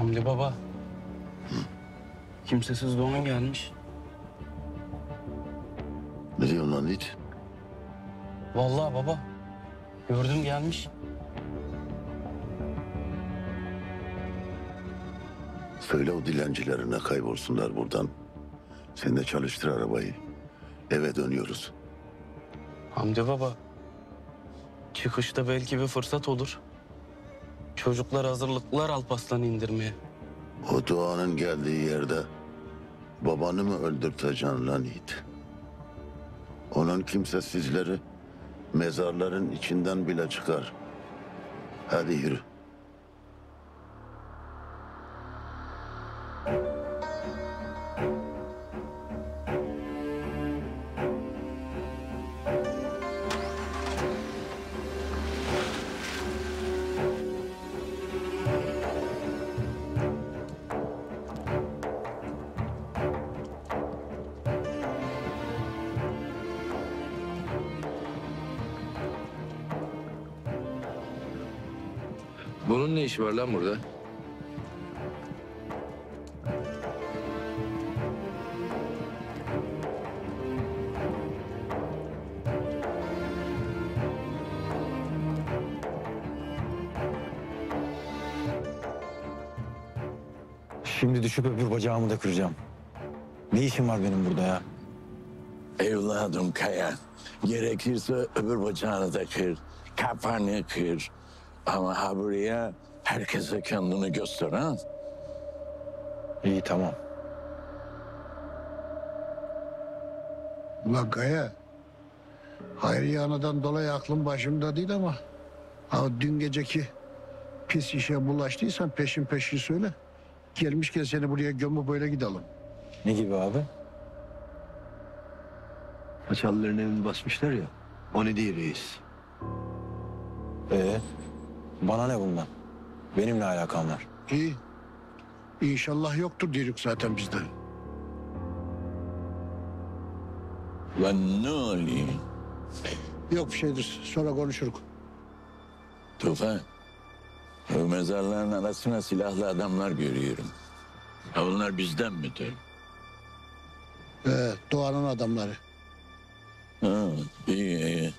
Hamdi baba. Kimsesiz Doğan gelmiş.
Ne diyorsun lan hiç?
Vallahi baba. Gördüm gelmiş.
Söyle o dilencilerine kaybolsunlar buradan. Sen de çalıştır arabayı. Eve dönüyoruz.
Hamdi baba. Çıkışta belki bir fırsat olur. Çocuklar hazırlıklılar Alparslan'ı indirmeye.
O Doğan'ın geldiği yerde babanı mı öldürteceksin lan Yiğit? Onun kimsesizleri mezarların içinden bile çıkar. Hadi yürü.
Bunun ne işi var lan burada?
Şimdi düşüp öbür bacağımı da kıracağım. Ne işim var benim burada ya?
Evladım Kaya, gerekirse öbür bacağını da kır, kafanı kır. Ama ha buraya herkese kendini göster ha.
İyi tamam.
Ulan Kaya, Hayriye Ana'dan dolayı aklım başımda değil ama... ...ha dün geceki pis işe bulaştıysan peşin peşin söyle. Gelmişken seni buraya gömü böyle gidelim.
Ne gibi abi?
Paçalıların evini basmışlar ya. O ne diye reis?
Ee, bana ne bundan? Benim ne alakam var?
İyi. İnşallah yoktur diyorduk zaten bizde.
Lan ne oluyor?
Yok bir şeydir. Sonra konuşuruz.
Tufan, o mezarların arasına silahlı adamlar görüyorum. Ha bunlar bizden midir?
Ee, Doğan'ın adamları.
Ha, iyi iyi.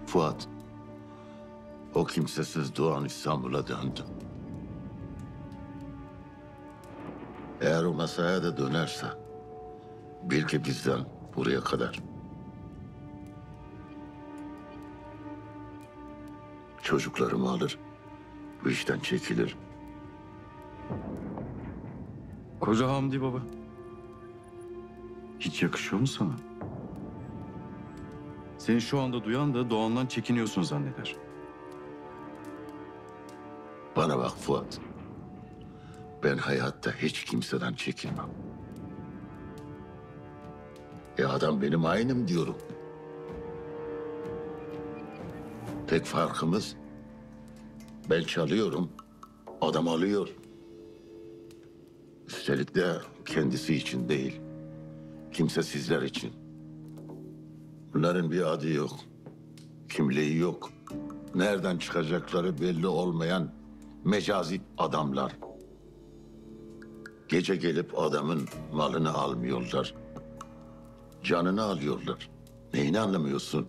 Fuat, o kimsesiz Doğan İstanbul'a döndü. Eğer o masaya da dönerse, bil ki bizden buraya kadar. Çocuklarımı alır, bu işten çekilir.
Koca Hamdi baba. Hiç yakışıyor mu sana? Seni şu anda duyan da Doğan'dan çekiniyorsun zanneder.
Bana bak Fuat. Ben hayatta hiç kimseden çekinmem. E adam benim aynım diyorum. Tek farkımız ben çalıyorum, adam alıyor. Üstelik de kendisi için değil, kimsesizler için. Bunların bir adı yok, kimliği yok. Nereden çıkacakları belli olmayan mecazi adamlar. Gece gelip adamın malını almıyorlar. Canını alıyorlar. Neyini anlamıyorsun?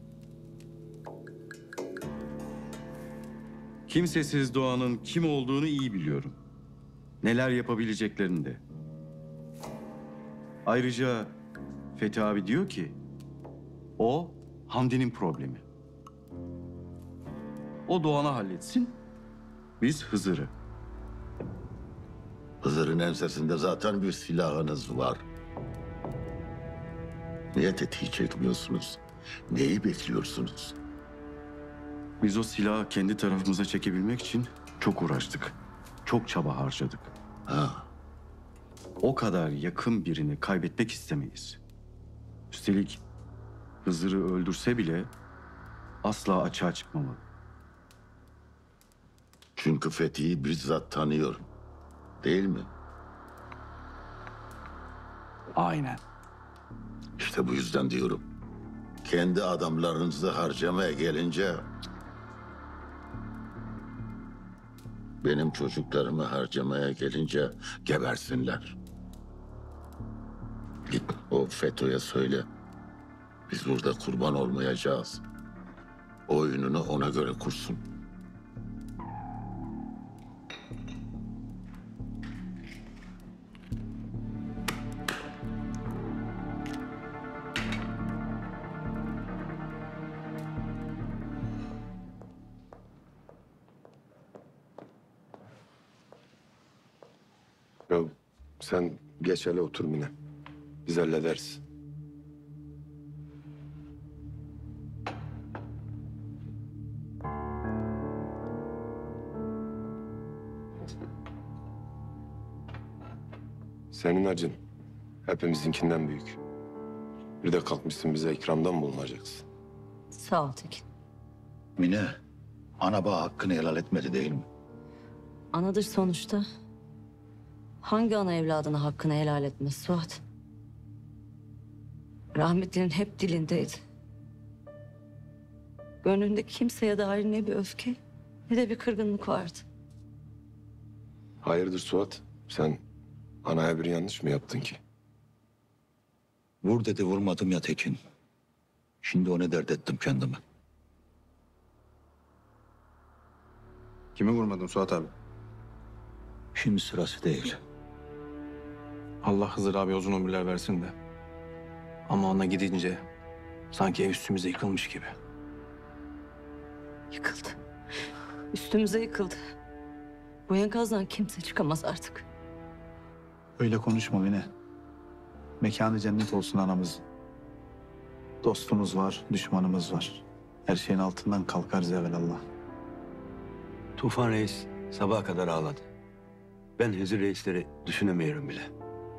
Kimsesiz Doğan'ın kim olduğunu iyi biliyorum. Neler yapabileceklerini de. Ayrıca Fethi abi diyor ki o Hamdi'nin problemi. O Doğan'ı halletsin, biz Hızır'ı.
Hızır'ın ensesinde zaten bir silahınız var. Niye tetiği çekmiyorsunuz? Neyi bekliyorsunuz?
Biz o silahı kendi tarafımıza çekebilmek için çok uğraştık. Çok çaba harcadık.
Ha.
O kadar yakın birini kaybetmek istemeyiz. Üstelik Hızır'ı öldürse bile asla açığa çıkmamalı.
Çünkü Fethi'yi bizzat tanıyor. Değil mi?
Aynen.
İşte bu yüzden diyorum. Kendi adamlarınızı harcamaya gelince... benim çocuklarımı harcamaya gelince gebersinler. Git o FETÖ'ye söyle. Biz burada kurban olmayacağız. Oyununu ona göre kursun.
Ya sen geç hele otur Mine. Biz hallederiz. Senin acın hepimizinkinden büyük. Bir de kalkmışsın bize ikramdan mı bulunacaksın?
Sağ ol Tekin.
Mine, ana bana hakkını helal etmedi değil mi?
Anadır sonuçta. Hangi ana evladına hakkını helal etmez Suat? Rahmetlinin hep dilindeydi. Gönlünde kimseye dair ne bir öfke ne de bir kırgınlık vardı.
Hayırdır Suat? Sen anaya bir yanlış mı yaptın ki?
Vur dedi vurmadım ya Tekin. Şimdi onu dert ettim kendime.
Kimi vurmadın Suat abi?
Şimdi sırası değil.
Allah Hızır abi uzun ömürler versin de. Ama ona gidince sanki ev üstümüze yıkılmış gibi.
Yıkıldı. Üstümüze yıkıldı. Bu enkazdan kimse çıkamaz artık.
Öyle konuşma Mine. Mekanı cennet olsun anamızın. Dostumuz var, düşmanımız var. Her şeyin altından kalkarız evvelallah.
Tufan Reis sabaha kadar ağladı. Ben Hızır Reisleri düşünemiyorum bile.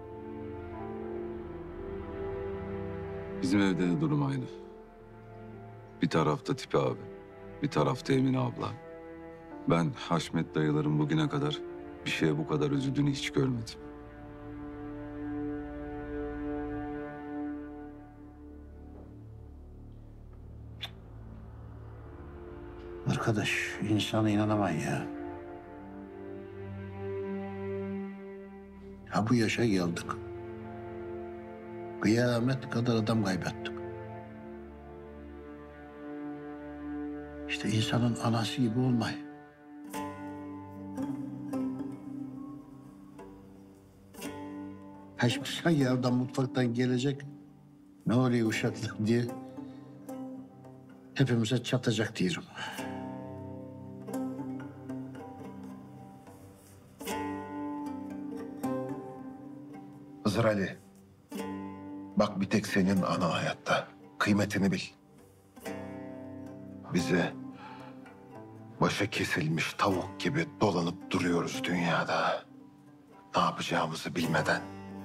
Bizim evde de durum aynı. Bir tarafta Tipi abi, bir tarafta Emine abla. Ben Haşmet dayıların bugüne kadar bir şeye bu kadar üzüldüğünü hiç görmedim.
Arkadaş, insana inanamayın ya. Ha bu yaşa geldik. Kıyamet kadar adam kaybettik. İşte insanın anası gibi olmay. Ha şimdi sen yerden mutfaktan gelecek, ne oluyor uşaklar diye hepimize çatacak diyorum.
Hızır Ali, bak bir tek senin ana hayatta. Kıymetini bil. Bize başa kesilmiş tavuk gibi dolanıp duruyoruz dünyada. Ne yapacağımızı bilmeden.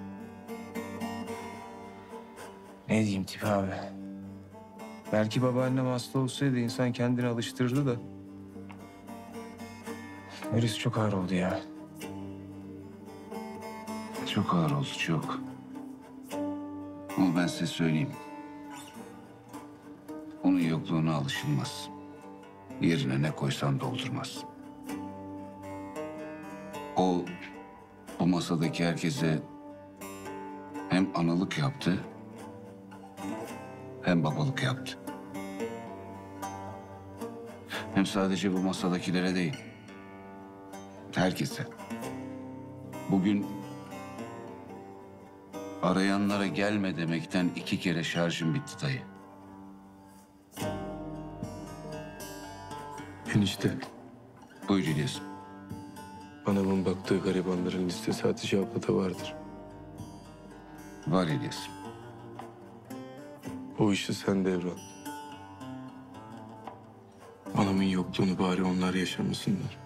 Ne diyeyim Tipi abi? Belki babaannem hasta olsaydı insan kendini alıştırırdı da. Neresi çok ağır oldu ya.
Çok ağır oldu, çok. Ama ben size söyleyeyim. Onun yokluğuna alışılmaz. Yerine ne koysan doldurmaz. O, bu masadaki herkese hem analık yaptı, hem babalık yaptı. Hem sadece bu masadakilere değil, herkese. Bugün arayanlara gelme demekten iki kere şarjım bitti dayı.
Enişte.
Buyur İlyas.
Anamın baktığı garibanların listesi Hatice ablada vardır.
Var İlyas.
O işi sen devral. Anamın yokluğunu bari onlar yaşamasınlar.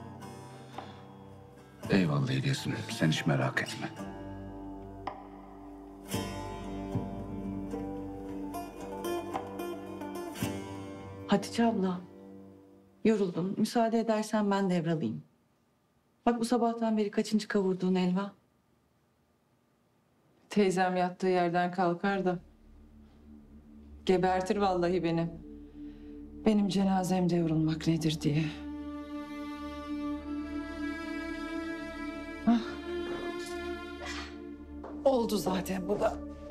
Eyvallah İlyas'ım. Sen hiç merak etme.
Hatice abla, yoruldum. Müsaade edersen ben devralayım. Bak bu sabahtan beri kaçıncı kavurduğun helva?
Teyzem yattığı yerden kalkar da gebertir vallahi beni. Benim cenazemde yorulmak nedir diye. Hah. Oldu zaten bu da.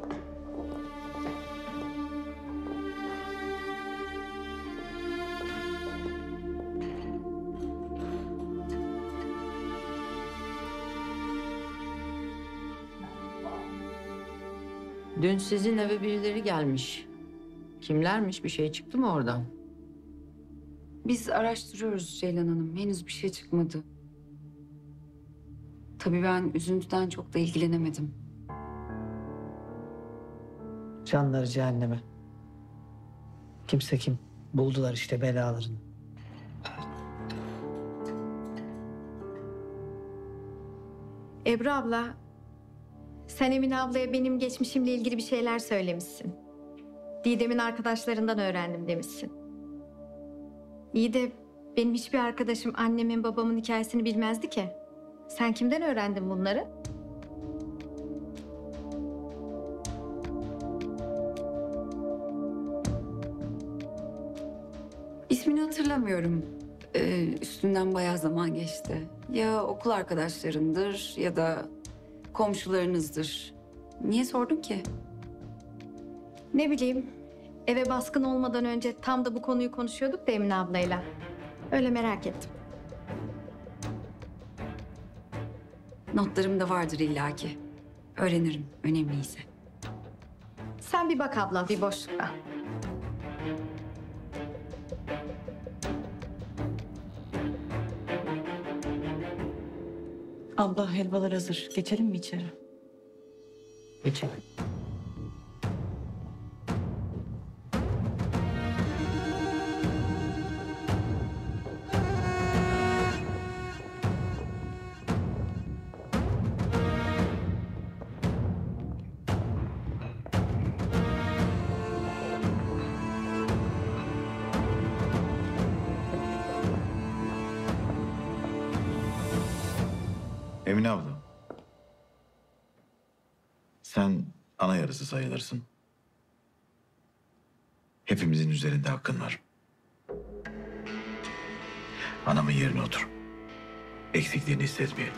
Dün sizin eve birileri gelmiş. Kimlermiş? Bir şey çıktı mı oradan?
Biz araştırıyoruz Ceylan Hanım. Henüz bir şey çıkmadı. Tabii ben üzüntüden çok da ilgilenemedim.
Canları cehenneme. Kimse kim? Buldular işte belalarını.
Ebru abla, sen Emine ablaya benim geçmişimle ilgili bir şeyler söylemişsin. Didem'in arkadaşlarından öğrendim demişsin. İyi de benim hiçbir arkadaşım annemin babamın hikayesini bilmezdi ki. Sen kimden öğrendin bunları?
İsmini hatırlamıyorum. Ee, üstünden bayağı zaman geçti. Ya okul arkadaşlarındır ya da komşularınızdır. Niye sordun ki?
Ne bileyim, eve baskın olmadan önce tam da bu konuyu konuşuyorduk da Emine ablayla. Öyle merak ettim.
Notlarım da vardır illaki. Öğrenirim, önemliyse.
Sen bir bak abla, bir boşlukta.
Abla helvalar hazır. Geçelim mi içeri?
Geçelim.
Emine abla. Sen ana yarısı sayılırsın. Hepimizin üzerinde hakkın var. Anamın yerine otur. Eksikliğini hissetmeyelim.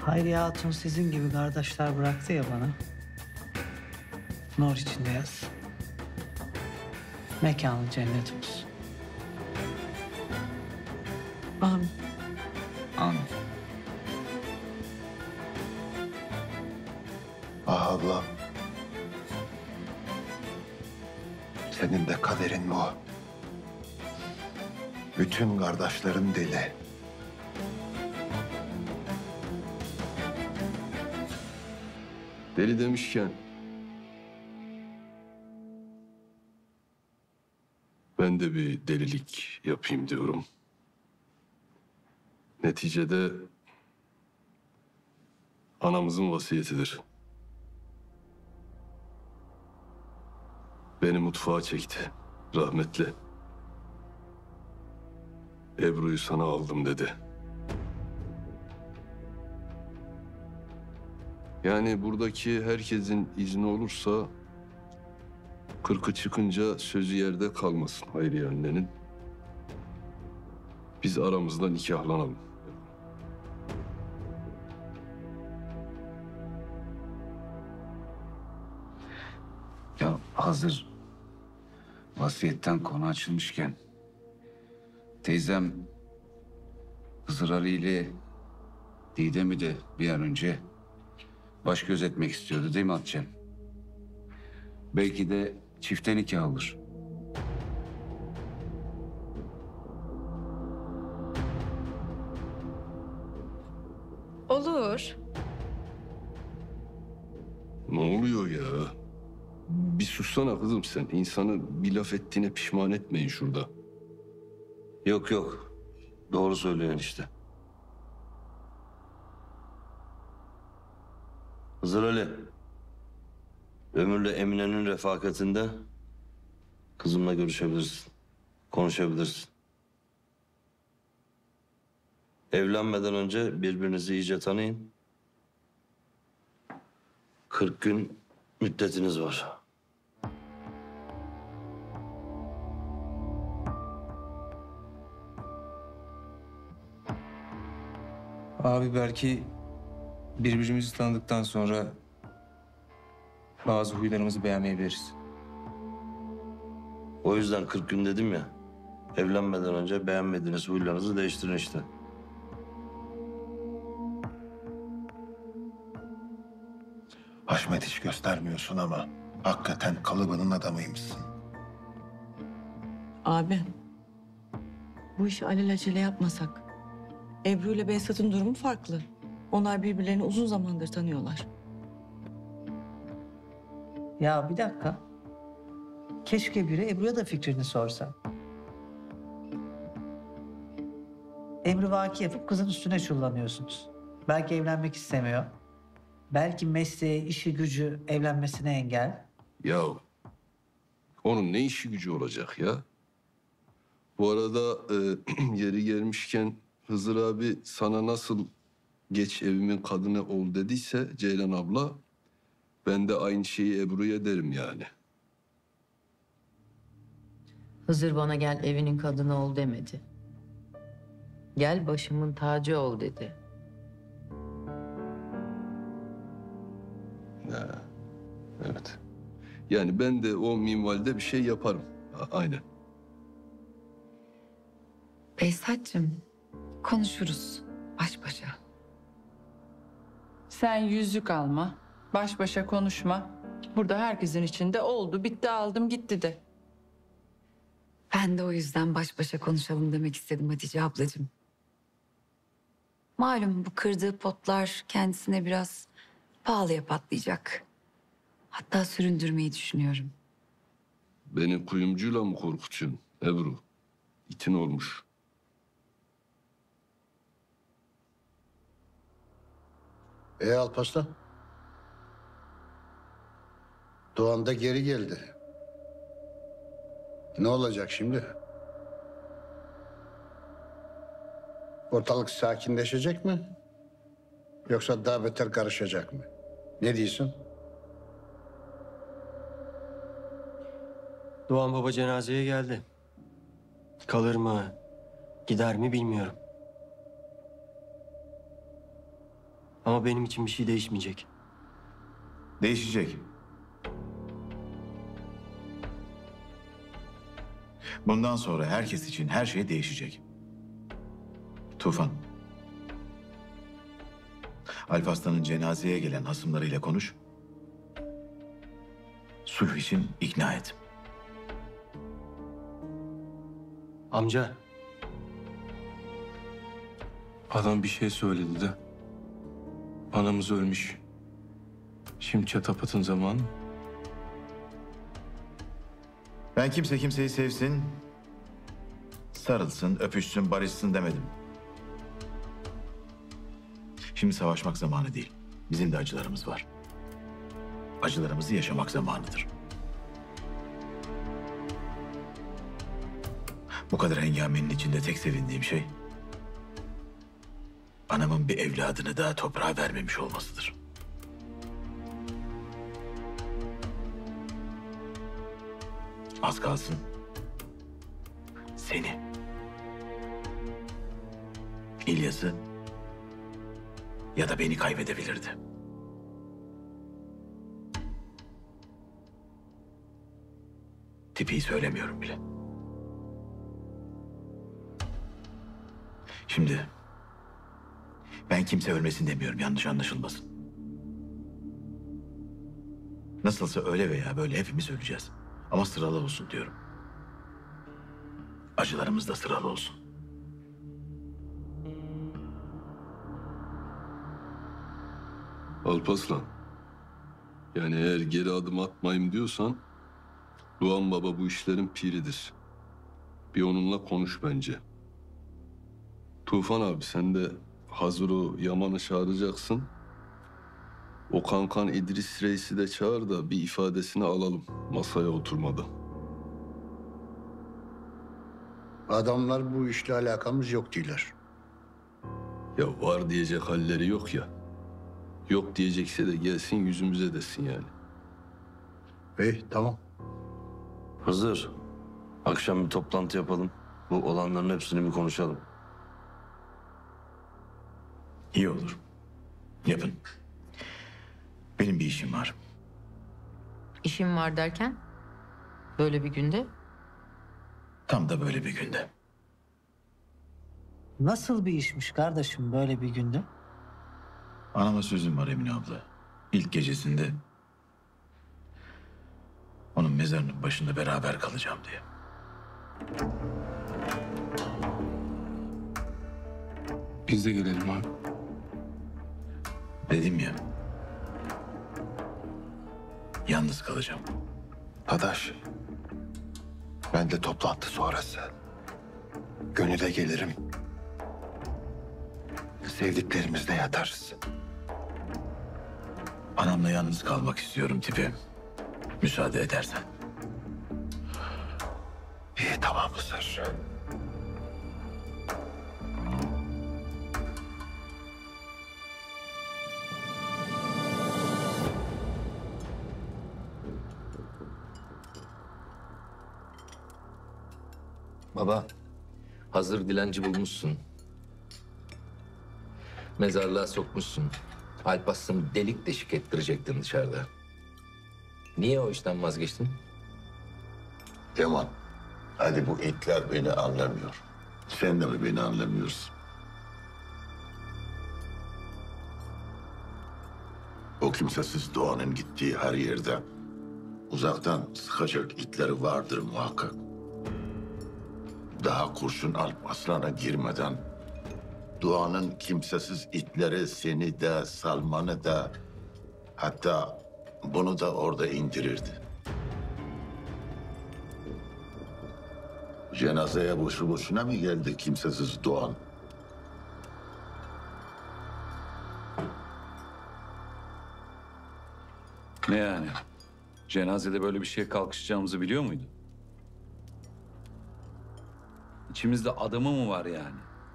Hayriye Hatun sizin gibi kardeşler bıraktı ya bana. Nur içinde yaz. Mekanı cennet olsun.
Amin.
Amin.
Ah ablam. Senin de kaderin bu. Bütün kardeşlerin deli.
Deli demişken ben de bir delilik yapayım diyorum. Neticede anamızın vasiyetidir. Beni mutfağa çekti rahmetli. Ebru'yu sana aldım dedi. Yani buradaki herkesin izni olursa kırkı çıkınca sözü yerde kalmasın Hayriye annenin. Biz aramızda nikahlanalım.
Ya hazır vasiyetten konu açılmışken teyzem Hızır Ali ile Didem'i de bir an önce baş göz etmek istiyordu değil mi Hatice'm? Belki de çifte nikah olur.
Olur.
Ne oluyor ya? Bir sussana kızım sen. İnsanı bir laf ettiğine pişman etmeyin şurada.
Yok yok. Doğru söylüyorsun işte. Hızır Ali. Ömür'le Emine'nin refakatinde kızımla görüşebilirsin. Konuşabilirsin. Evlenmeden önce birbirinizi iyice tanıyın. Kırk gün müddetiniz var.
Abi belki birbirimizi tanıdıktan sonra bazı huylarımızı beğenmeyebiliriz.
O yüzden kırk gün dedim ya. Evlenmeden önce beğenmediğiniz huylarınızı değiştirin işte.
Haşmet hiç göstermiyorsun ama hakikaten kalıbının adamıymışsın.
Abi. Bu işi alelacele yapmasak. Ebru ile Behzat'ın durumu farklı. Onlar birbirlerini uzun zamandır tanıyorlar.
Ya bir dakika. Keşke biri Ebru'ya da fikrini sorsa. Emri vaki yapıp kızın üstüne çullanıyorsunuz. Belki evlenmek istemiyor. Belki mesleği, işi, gücü evlenmesine engel.
Ya onun ne işi gücü olacak ya? Bu arada e, yeri gelmişken Hızır abi sana nasıl geç evimin kadını ol dediyse Ceylan abla, ben de aynı şeyi Ebru'ya derim yani.
Hızır bana gel evinin kadını ol demedi. Gel başımın tacı ol dedi.
Ha, evet. Yani ben de o minvalde bir şey yaparım. A- Aynen.
Behzat'cığım konuşuruz baş başa.
Sen yüzük alma, baş başa konuşma. Burada herkesin içinde oldu, bitti, aldım, gitti de.
Ben de o yüzden baş başa konuşalım demek istedim Hatice ablacığım. Malum bu kırdığı potlar kendisine biraz pahalıya patlayacak. Hatta süründürmeyi düşünüyorum.
Beni kuyumcuyla mı korkutuyorsun Ebru? İtin olmuş.
E Alparslan? Doğan da geri geldi. Ne olacak şimdi? Ortalık sakinleşecek mi? Yoksa daha beter karışacak mı? Ne diyorsun?
Doğan baba cenazeye geldi. Kalır mı, gider mi bilmiyorum. Ama benim için bir şey değişmeyecek.
Değişecek. Bundan sonra herkes için her şey değişecek. Tufan. Alparslan'ın cenazeye gelen hasımlarıyla konuş. Sulh için ikna et.
Amca.
Adam bir şey söyledi de. Anamız ölmüş. Şimdi çatapatın zamanı.
Ben kimse kimseyi sevsin, sarılsın, öpüşsün, barışsın demedim. Şimdi savaşmak zamanı değil. Bizim de acılarımız var. Acılarımızı yaşamak zamanıdır. Bu kadar hengamenin içinde tek sevindiğim şey... anamın bir evladını daha toprağa vermemiş olmasıdır. Az kalsın seni, İlyas'ı ya da beni kaybedebilirdi. Tipi'yi söylemiyorum bile. Şimdi ben kimse ölmesin demiyorum, yanlış anlaşılmasın. Nasılsa öyle veya böyle hepimiz öleceğiz. Ama sıralı olsun diyorum. Acılarımız da sıralı olsun.
Alparslan. Yani eğer geri adım atmayayım diyorsan... Doğan Baba bu işlerin piridir. Bir onunla konuş bence. Tufan abi sen de hazır o Yaman'ı çağıracaksın. O kankan İdris Reis'i de çağır da bir ifadesini alalım masaya oturmada.
Adamlar bu işle alakamız yok diyorlar.
Ya var diyecek halleri yok ya. Yok diyecekse de gelsin yüzümüze desin yani.
İyi, tamam.
Hızır. Akşam bir toplantı yapalım. Bu olanların hepsini bir konuşalım.
İyi olur. Yapın. Benim bir işim var.
İşim var derken? Böyle bir günde?
Tam da böyle bir günde.
Nasıl bir işmiş kardeşim böyle bir günde?
Anama sözüm var Emine abla. İlk gecesinde onun mezarının başında beraber kalacağım diye.
Biz de gelelim abi.
Dedim ya. Yalnız kalacağım.
Adaş. Ben de toplantı sonrası. Gönül'e gelirim. Sevdiklerimizle yatarız.
Anamla yalnız kalmak istiyorum Tipi. Müsaade edersen.
İyi, tamam Hızır.
Baba, hazır dilenci bulmuşsun. Mezarlığa sokmuşsun. Alparslan'ı delik deşik ettirecektin dışarıda. Niye o işten vazgeçtin?
Yaman, hadi bu itler beni anlamıyor. Sen de mi beni anlamıyorsun? O kimsesiz Doğan'ın gittiği her yerde uzaktan sıkacak itleri vardır muhakkak. Daha kurşun Alparslan'a girmeden Doğan'ın kimsesiz itleri seni de Salman'ı da hatta bunu da orada indirirdi. Cenazeye boşu boşuna mı geldi kimsesiz Doğan?
Ne yani? Cenazede böyle bir şeye kalkışacağımızı biliyor muydu? İçimizde adamı mı var yani?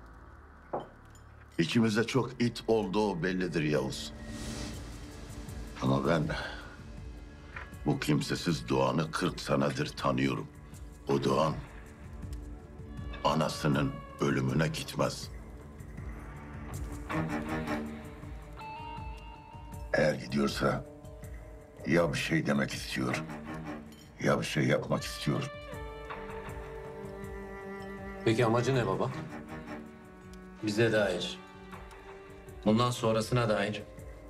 İçimizde çok it olduğu bellidir Yavuz. Ama ben bu kimsesiz Doğan'ı kırk senedir tanıyorum. O Doğan anasının ölümüne gitmez. elinden gidiyorsa ya bir şey demek istiyor ya bir şey yapmak istiyor.
Peki amacı ne baba? Bize dair. Bundan sonrasına dair.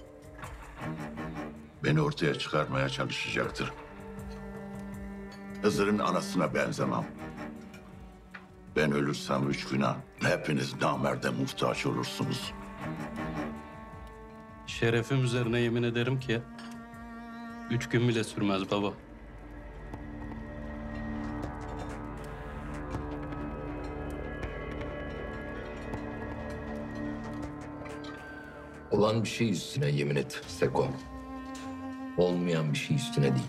Beni ortaya çıkarmaya çalışacaktır. Hızır'ın anasına benzemem. Ben ölürsem üç güne hepiniz namerde muhtaç olursunuz.
Şerefim üzerine yemin ederim ki üç gün bile sürmez baba.
Olan bir şey üstüne yemin et Seko. Olmayan bir şey üstüne değil.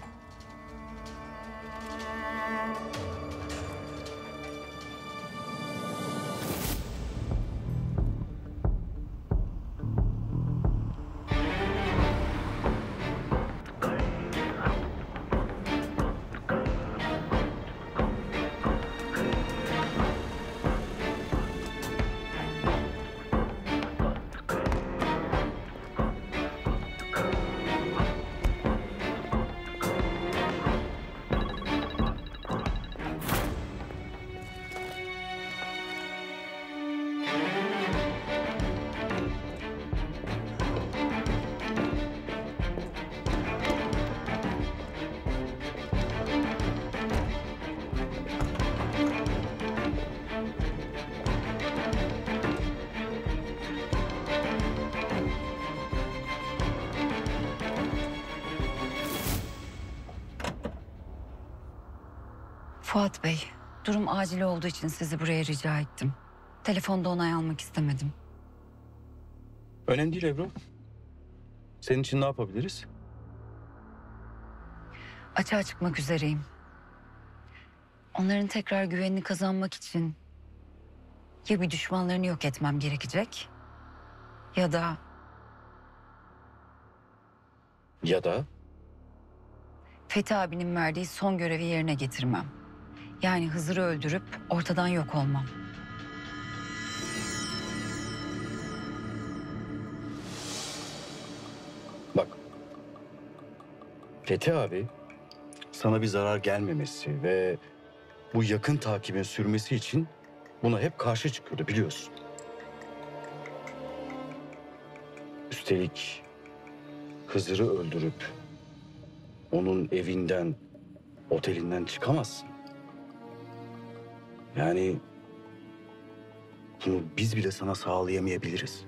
Fuat Bey, durum acil olduğu için sizi buraya rica ettim. Telefonda onay almak istemedim.
Önemli değil Ebru. Senin için ne yapabiliriz?
Açığa çıkmak üzereyim. Onların tekrar güvenini kazanmak için ya bir düşmanlarını yok etmem gerekecek ya da
Ya da
Fethi abinin verdiği son görevi yerine getirmem. Yani Hızır'ı öldürüp ortadan yok olmam.
bak. Fethi abi sana bir zarar gelmemesi ve bu yakın takibin sürmesi için buna hep karşı çıkıyordu biliyorsun. Üstelik Hızır'ı öldürüp onun evinden, otelinden çıkamazsın. Yani bunu biz bile sana sağlayamayabiliriz.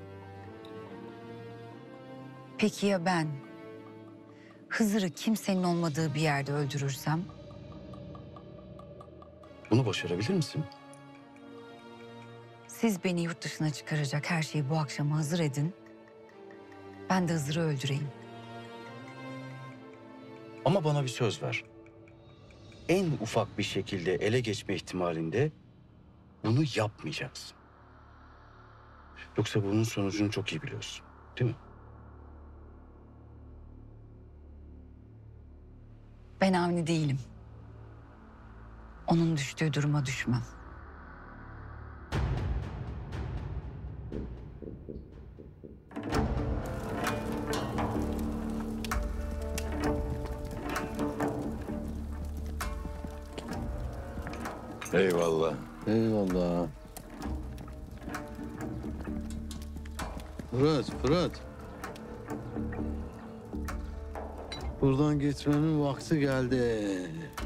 Peki ya ben Hızır'ı kimsenin olmadığı bir yerde öldürürsem?
Bunu başarabilir misin?
Siz beni yurt dışına çıkaracak her şeyi bu akşam hazır edin. Ben de Hızır'ı öldüreyim.
Ama bana bir söz ver. En ufak bir şekilde ele geçme ihtimalinde bunu yapmayacaksın. Yoksa bunun sonucunu çok iyi biliyorsun, değil mi?
Ben Avni değilim. Onun düştüğü duruma düşmem.
Eyvallah.
Eyvallah. Fırat, Fırat. Buradan gitmenin vakti geldi.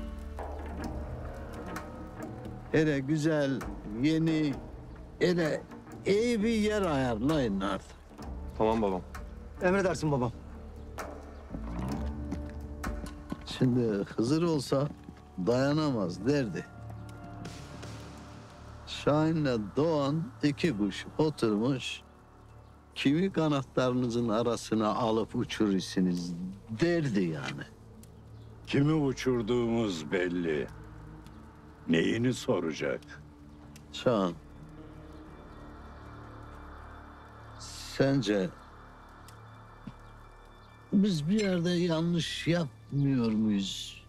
Hele güzel, yeni, hele iyi bir yer ayarlayın artık.
Tamam babam.
Emredersin babam. Şimdi Hızır olsa dayanamaz derdi. Şahin'le Doğan iki kuş oturmuş. Kimi kanatlarınızın arasına alıp uçurursunuz derdi yani.
Kimi uçurduğumuz belli. Neyini soracak?
Şahin. Sence biz bir yerde yanlış yapmıyor muyuz?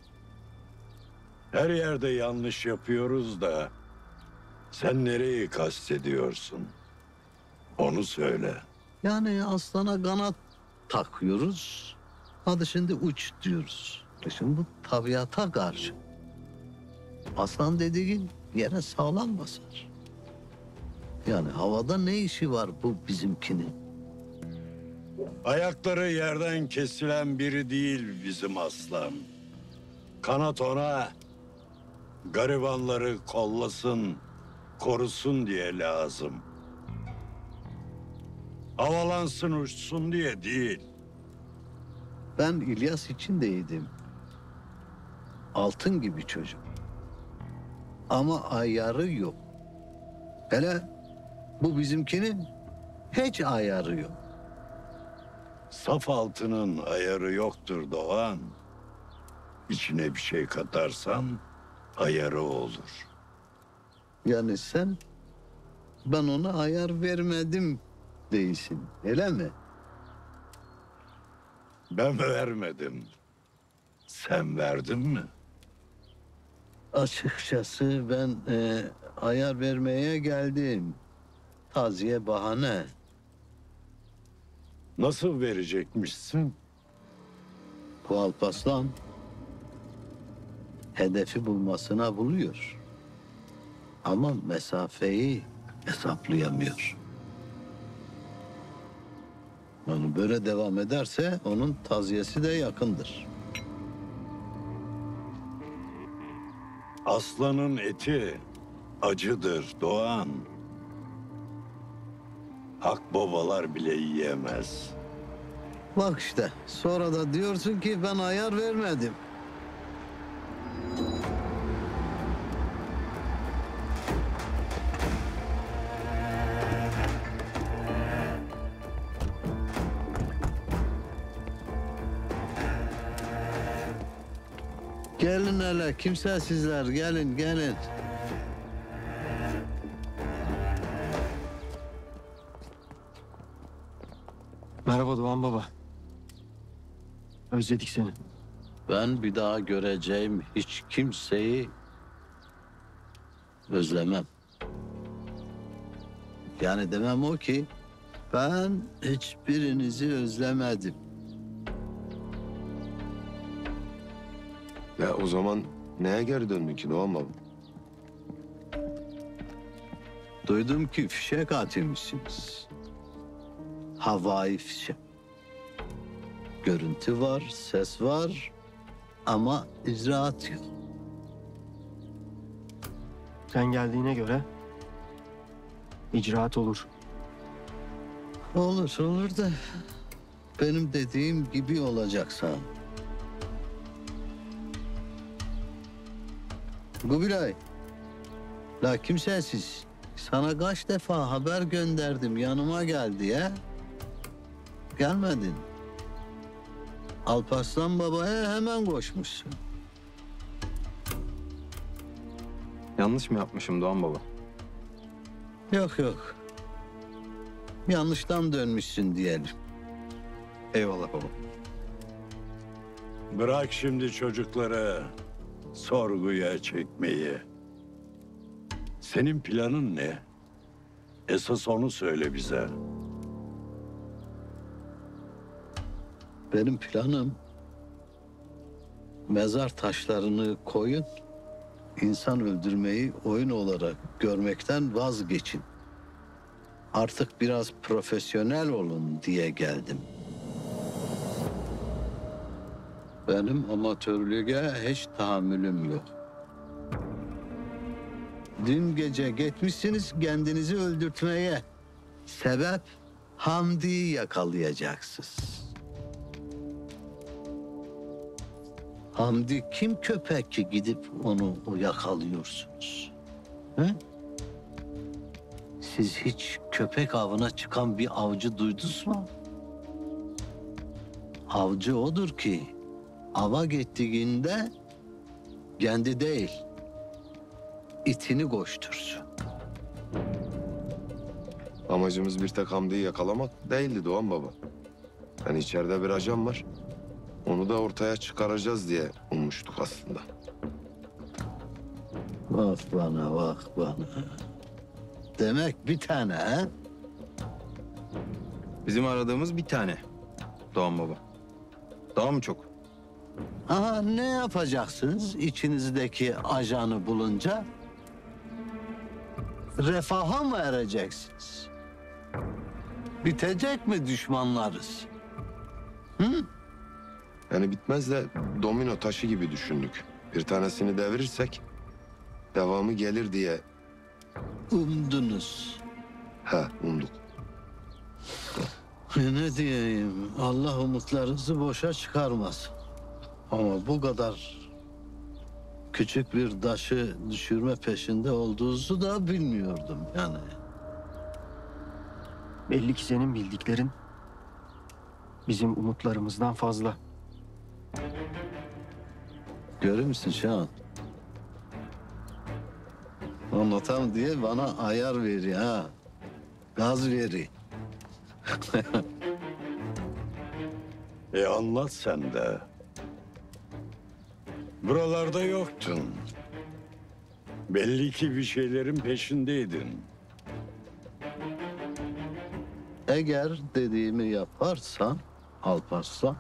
Her yerde yanlış yapıyoruz da sen nereyi kastediyorsun? Onu söyle.
Yani aslana kanat
takıyoruz. Hadi şimdi uç diyoruz. E şimdi bu tabiata karşı. Aslan dediğin yere sağlam basar. Yani havada ne işi var bu bizimkinin?
Ayakları yerden kesilen biri değil bizim aslan. Kanat ona garibanları kollasın, korusun diye lazım. Havalansın, uçsun diye değil.
Ben İlyas için deydim. Altın gibi çocuk. Ama ayarı yok. Hele bu bizimkinin hiç ayarı yok.
Saf altının ayarı yoktur Doğan. İçine bir şey katarsan ayarı olur.
Yani sen ben ona ayar vermedim değilsin, öyle mi?
Ben vermedim. Sen verdin mi?
Açıkçası ben e, ayar vermeye geldim. Taziye bahane.
Nasıl verecekmişsin?
Bu Alparslan hedefi bulmasına buluyor. Ama mesafeyi hesaplayamıyor. Yani böyle devam ederse onun taziyesi de yakındır.
Aslanın eti acıdır Doğan. Akbabalar bile yiyemez.
Bak işte sonra da diyorsun ki ben ayar vermedim. Gelin hele kimsesizler gelin gelin.
Merhaba Doğan baba. Özledik seni.
Ben bir daha göreceğim hiç kimseyi özlemem. Yani demem o ki ben hiçbirinizi özlemedim.
Ya o zaman neye geri döndün ki Doğan baba?
Duydum ki fişek atmışsınız. Havai fişek. Görüntü var, ses var ama icraat yok.
Sen geldiğine göre icraat olur.
Olur, olur da benim dediğim gibi olacaksa. Kubilay, la kimsesiz. Sana kaç defa haber gönderdim, yanıma gel diye. Gelmedin. Alparslan babaya hemen koşmuşsun.
Yanlış mı yapmışım Doğan baba?
Yok yok. Yanlıştan dönmüşsün diyelim.
Eyvallah baba.
Bırak şimdi çocukları sorguya çekmeyi. Senin planın ne? Esas onu söyle bize.
Benim planım mezar taşlarını koyun, insan öldürmeyi oyun olarak görmekten vazgeçin. Artık biraz profesyonel olun diye geldim. Benim amatörlüğe hiç tahammülüm yok. Dün gece gitmişsiniz kendinizi öldürtmeye. Sebep Hamdi'yi yakalayacaksınız. Hamdi kim köpek ki gidip onu o yakalıyorsunuz? He? Siz hiç köpek avına çıkan bir avcı duydunuz mu? Avcı odur ki ava gittiğinde kendi değil, itini koştursun.
Amacımız bir tek Hamdi'yi yakalamak değildi Doğan baba. Hani içeride bir ajan var. Onu da ortaya çıkaracağız diye ummuştuk aslında.
Bak bana, bak bana. Demek bir tane ha?
Bizim aradığımız bir tane.
Doğan baba. Daha mı çok?
Aha, ne yapacaksınız içinizdeki ajanı bulunca? Refaha mı ereceksiniz? Bitecek mi düşmanlarız? Hı?
Yani bitmez de domino taşı gibi düşündük. Bir tanesini devirirsek devamı gelir diye.
Umdunuz.
He, umduk.
Ne diyeyim, Allah umutlarınızı boşa çıkarmasın. Ama bu kadar küçük bir taşı düşürme peşinde olduğunuzu da bilmiyordum yani.
Belli ki senin bildiklerin bizim umutlarımızdan fazla.
Görür müsün Şahan? Anlatam diye bana ayar veriyor ha. Gaz veriyor.
E anlat sen de. Buralarda yoktun. Belli ki bir şeylerin peşindeydin.
Eğer dediğimi yaparsan Alparslan,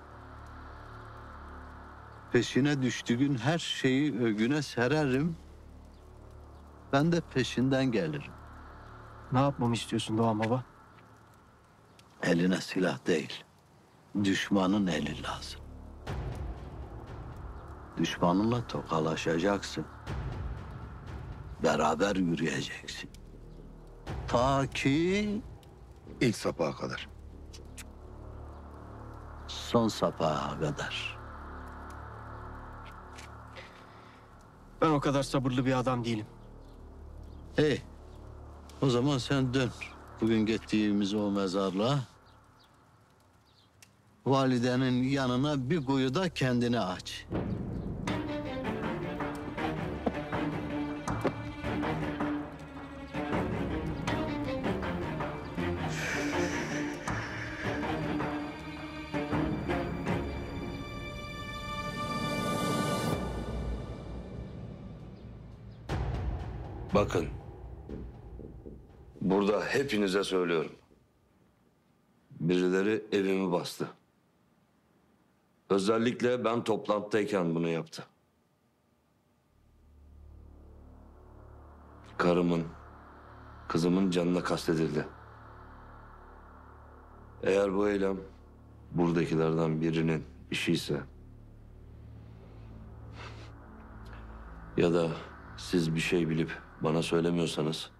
peşine düştüğün her şeyi ögüne sererim. Ben de peşinden gelirim.
Ne yapmamı istiyorsun Doğan baba?
Eline silah değil, düşmanın eli lazım. Düşmanınla tokalaşacaksın. Beraber yürüyeceksin. Ta ki
ilk sapağa kadar.
Son sapağa kadar.
Ben o kadar sabırlı bir adam değilim.
Hey, o zaman sen dön. Bugün gittiğimiz o mezarlığa. Validenin yanına bir kuyuda kendini aç.
Bakın. Burada hepinize söylüyorum. Birileri evimi bastı. Özellikle ben toplantıdayken bunu yaptı. Karımın, kızımın canına kastedildi. Eğer bu eylem buradakilerden birinin işiyse ya da siz bir şey bilip bana söylemiyorsanız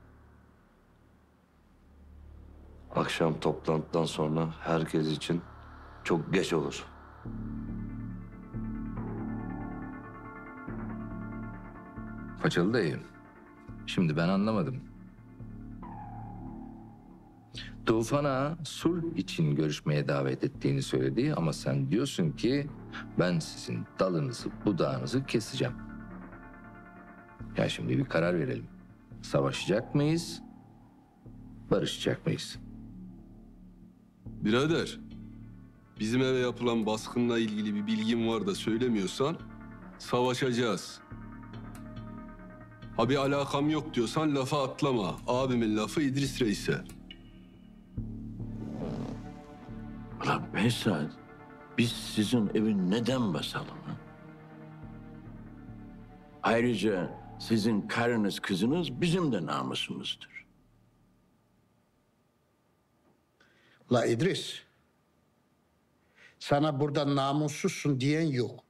akşam toplantıdan sonra herkes için çok geç olur.
Paçalı dayı. Şimdi ben anlamadım. Tufan'a sulh için görüşmeye davet ettiğini söyledi ama sen diyorsun ki ben sizin dalınızı, budağınızı keseceğim. Ya şimdi bir karar verelim. Savaşacak mıyız? Barışacak mıyız?
Birader, bizim eve yapılan baskınla ilgili bir bilgin var da söylemiyorsan savaşacağız. Ha bir alakam yok diyorsan lafa atlama. Abimin lafı İdris Reis'e.
Ulan Behzat, biz sizin evi neden basalım ha? Ayrıca sizin karınız kızınız bizim de namusumuzdur.
La İdris, sana burada namussuzsun diyen yok.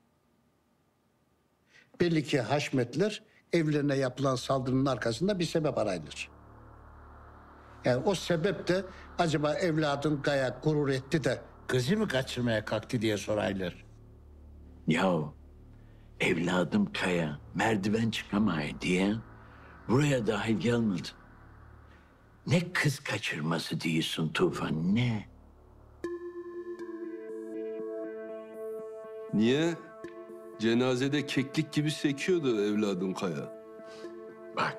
Belli ki Haşmetler evlerine yapılan saldırının arkasında bir sebep arayılır. Yani o sebep de acaba evladın Kaya gurur etti de kızı mı kaçırmaya kalktı diye soraylar.
Yahu evladım Kaya merdiven çıkamay diye buraya dahil gelmedi. Ne kız kaçırması diyorsun Tufan, ne?
Niye? Cenazede keklik gibi sekiyordu evladım Kaya.
Bak,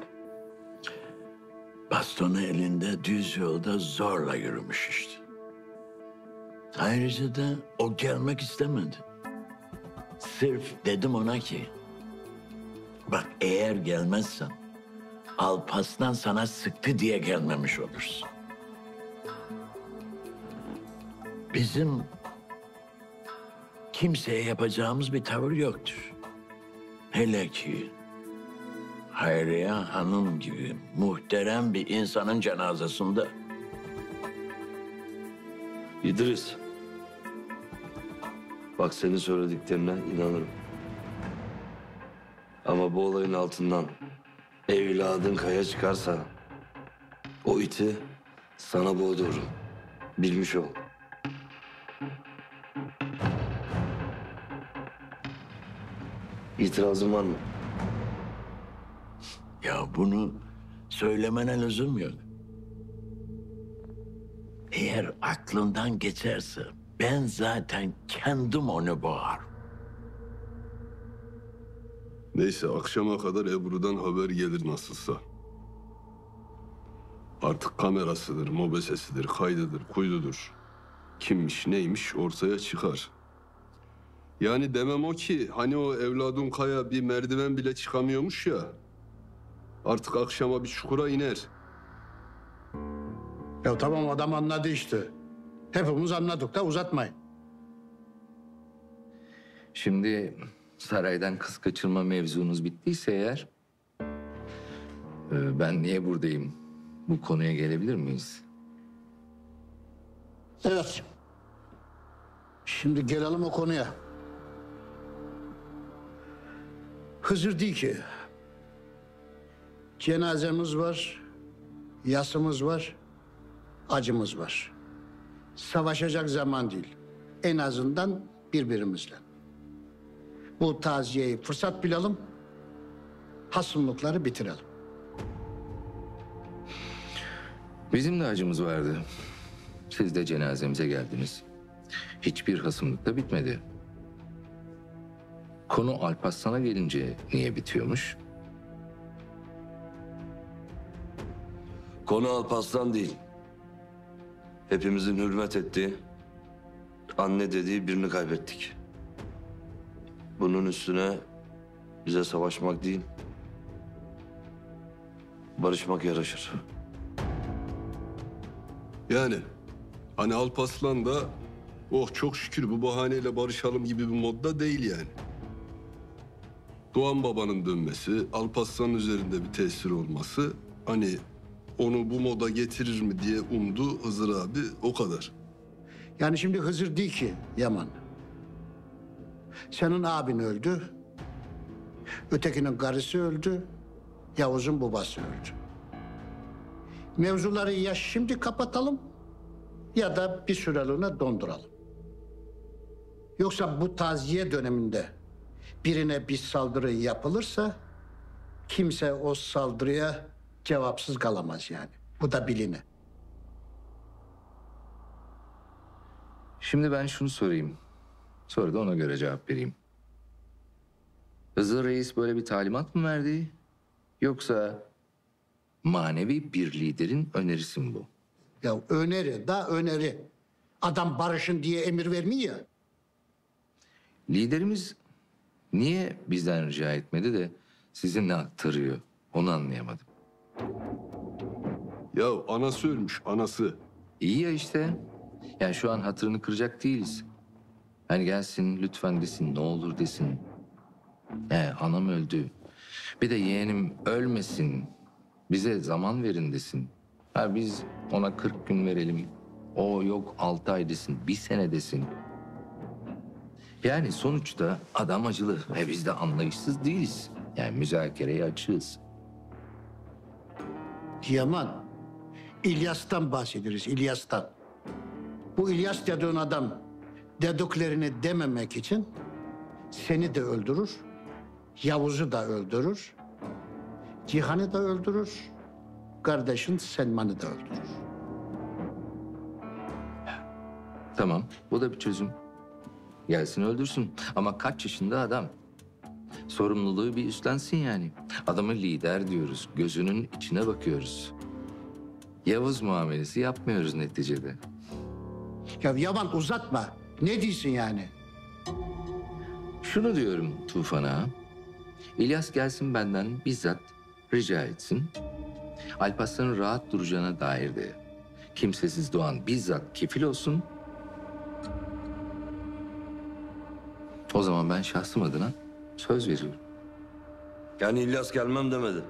bastonu elinde düz yolda zorla yürümüş işte. Ayrıca da o gelmek istemedi. Sırf dedim ona ki, bak eğer gelmezsen Alparslan sana sıktı diye gelmemiş olursun. Bizim
kimseye yapacağımız bir tavır yoktur. Hele ki Hayriye Hanım gibi muhterem bir insanın cenazesinde.
İdris. Bak senin söylediklerine inanırım. Ama bu olayın altından evladın kaya çıkarsa o iti sana boğdururum. Bilmiş ol. İtirazın var mı?
Ya bunu söylemene lüzum yok. Eğer aklından geçerse ben zaten kendim onu boğarım.
Neyse akşama kadar Ebru'dan haber gelir nasılsa. Artık kamerasıdır, mobesesidir, kaydıdır, kuydudur. Kimmiş neymiş ortaya çıkar. Yani demem o ki hani o evladın kaya bir merdiven bile çıkamıyormuş ya. Artık akşama bir çukura iner.
Ya tamam adam anladı işte. Hepimiz anladık da uzatmayın.
Şimdi saraydan kız kaçırma mevzunuz bittiyse eğer... e, ...ben niye buradayım? Bu konuya gelebilir miyiz?
Evet. Şimdi gelelim o konuya. Hızır değil ki. Cenazemiz var, yasımız var, acımız var. Savaşacak zaman değil. En azından birbirimizle. Bu taziyeyi fırsat bilelim, hasımlıkları bitirelim.
Bizim de acımız vardı. Siz de cenazemize geldiniz. Hiçbir hasımlık da bitmedi. Konu Alparslan'a gelince niye bitiyormuş?
Konu Alparslan değil. Hepimizin hürmet ettiği, anne dediği birini kaybettik. Bunun üstüne bize savaşmak değil, barışmak yaraşır.
Yani hani Alparslan da oh çok şükür bu bahaneyle barışalım gibi bir modda değil yani. Doğan babanın dönmesi, Alparslan'ın üzerinde bir tesir olması hani onu bu moda getirir mi diye umdu Hızır abi o kadar.
Yani şimdi Hızır değil ki Yaman. Senin abin öldü. Ötekinin karısı öldü. Yavuz'un babası öldü. Mevzuları ya şimdi kapatalım ya da bir süreliğine donduralım. Yoksa bu taziye döneminde birine bir saldırı yapılırsa kimse o saldırıya cevapsız kalamaz yani. Bu da biline.
Şimdi ben şunu sorayım. Sonra da ona göre cevap vereyim. Hızır Reis böyle bir talimat mı verdi? Yoksa manevi bir liderin önerisi mi bu?
Ya öneri da öneri. Adam barışın diye emir vermiyor ya.
Liderimiz niye bizden rica etmedi de size ne aktarıyor? Onu anlayamadım.
Ya anası ölmüş, anası.
İyi ya işte. Yani şu an hatırını kıracak değiliz. Hani gelsin lütfen desin, ne olur desin. He, anam öldü. Bir de yeğenim ölmesin. Bize zaman verin desin. Ha biz ona kırk gün verelim. O yok altı ay desin, bir sene desin. Yani sonuçta adam acılı ve biz de anlayışsız değiliz. Yani müzakereye açığız.
Yaman, İlyas'tan bahsederiz, İlyas'tan. Bu İlyas dediğin adam dediklerini dememek için seni de öldürür, Yavuz'u da öldürür, Cihan'ı da öldürür, kardeşin Selman'ı da öldürür.
Tamam, bu da bir çözüm. Gelsin öldürsün ama kaç yaşında adam? Sorumluluğu bir üstlensin yani. Adamı lider diyoruz, gözünün içine bakıyoruz. Yavuz muamelesi yapmıyoruz neticede.
Ya Yaman uzatma. Ne diyorsun yani?
Şunu diyorum Tufan'a. İlyas gelsin benden bizzat rica etsin. Alparslan'ın rahat duracağına dair de kimsesiz Doğan bizzat kefil olsun. O zaman ben şahsım adına söz veriyorum.
Yani İlyas gelmem demedi.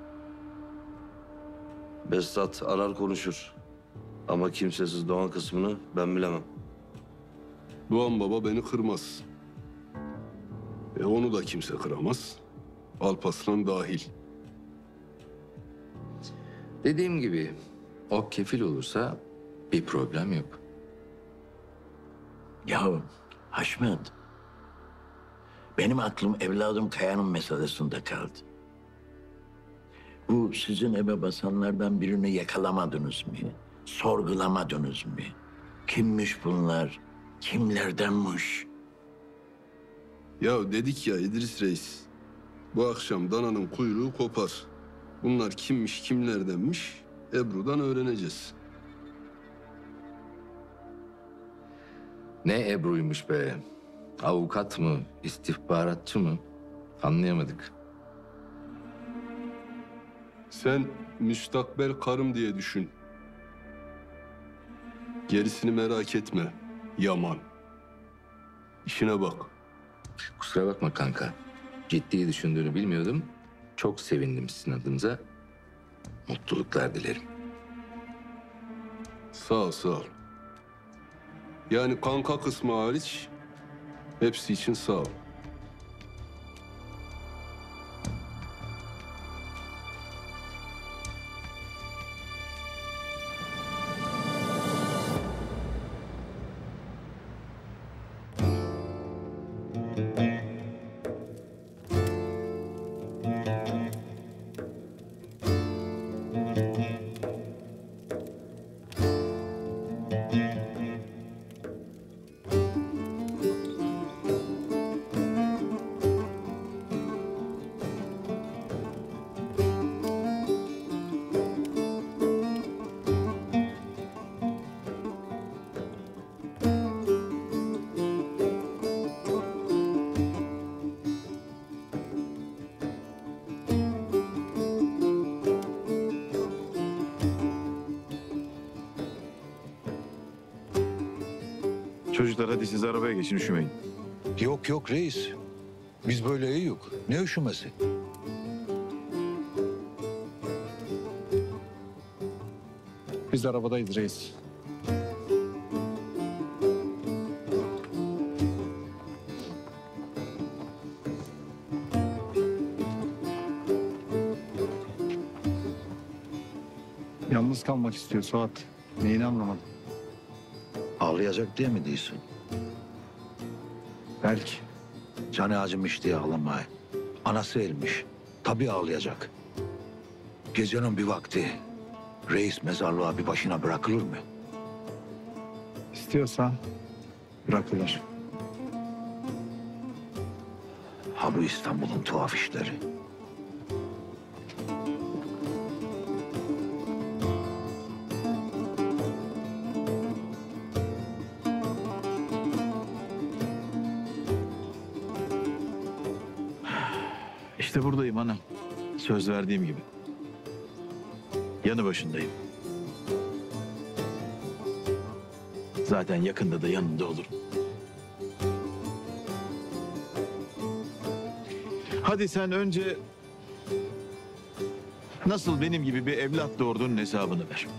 Behzat arar konuşur. Ama kimsesiz Doğan kısmını ben bilemem.
Doğan baba beni kırmaz. E onu da kimse kıramaz. Alparslan dahil.
Dediğim gibi o kefil olursa bir problem yok.
Yahu Haşmet, benim aklım evladım Kaya'nın meselesinde kaldı. Bu sizin eve basanlardan birini yakalamadınız mı? Sorgulamadınız mı? Kimmiş bunlar? Kimlerdenmiş?
Ya dedik ya İdris Reis. Bu akşam dananın kuyruğu kopar. Bunlar kimmiş, kimlerdenmiş Ebru'dan öğreneceğiz.
Ne Ebru'ymuş be? Avukat mı, istihbaratçı mı? Anlayamadık.
Sen müstakbel karım diye düşün. Gerisini merak etme. Yaman. İşine bak.
Kusura bakma kanka. Ciddi düşündüğünü bilmiyordum. Çok sevindim sizin adınıza. Mutluluklar dilerim.
Sağ ol, sağ ol. Yani kanka kısmı hariç hepsi için sağ ol.
Çocuklar hadi siz arabaya geçin, üşümeyin.
Yok yok reis. Biz böyle iyi yok. Ne üşümesi?
Biz de arabadayız reis. Yalnız kalmak istiyor Suat. Neyini anlamadım.
Ağlayacak diye mi diyorsun?
Belki.
Canı acımış diye ağlamaya. Anası ölmüş. Tabii ağlayacak. Gecenin bir vakti reis mezarlığa bir başına bırakılır mı?
İstiyorsa bırakılır.
Ha bu İstanbul'un tuhaf işleri.
İşte buradayım hanım. Söz verdiğim gibi. Yanı başındayım. Zaten yakında da yanında olurum. Hadi sen önce nasıl benim gibi bir evlat doğurduğunun hesabını ver.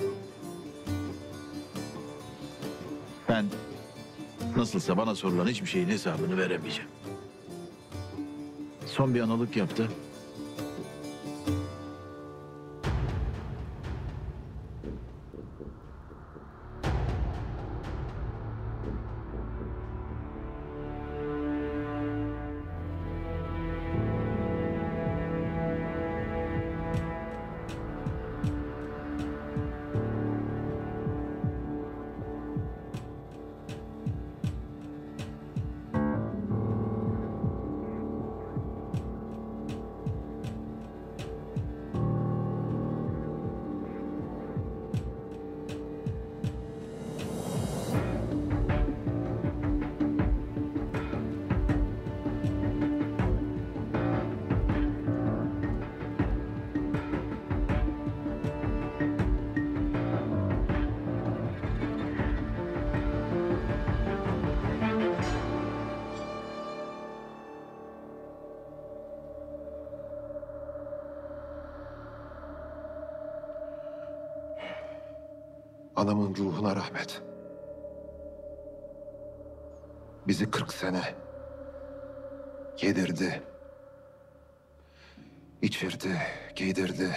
Ben nasılsa bana sorulan hiçbir şeyin hesabını veremeyeceğim. Son bir analık yaptı.
Anamın ruhuna rahmet. Bizi kırk sene yedirdi, içirdi, giydirdi.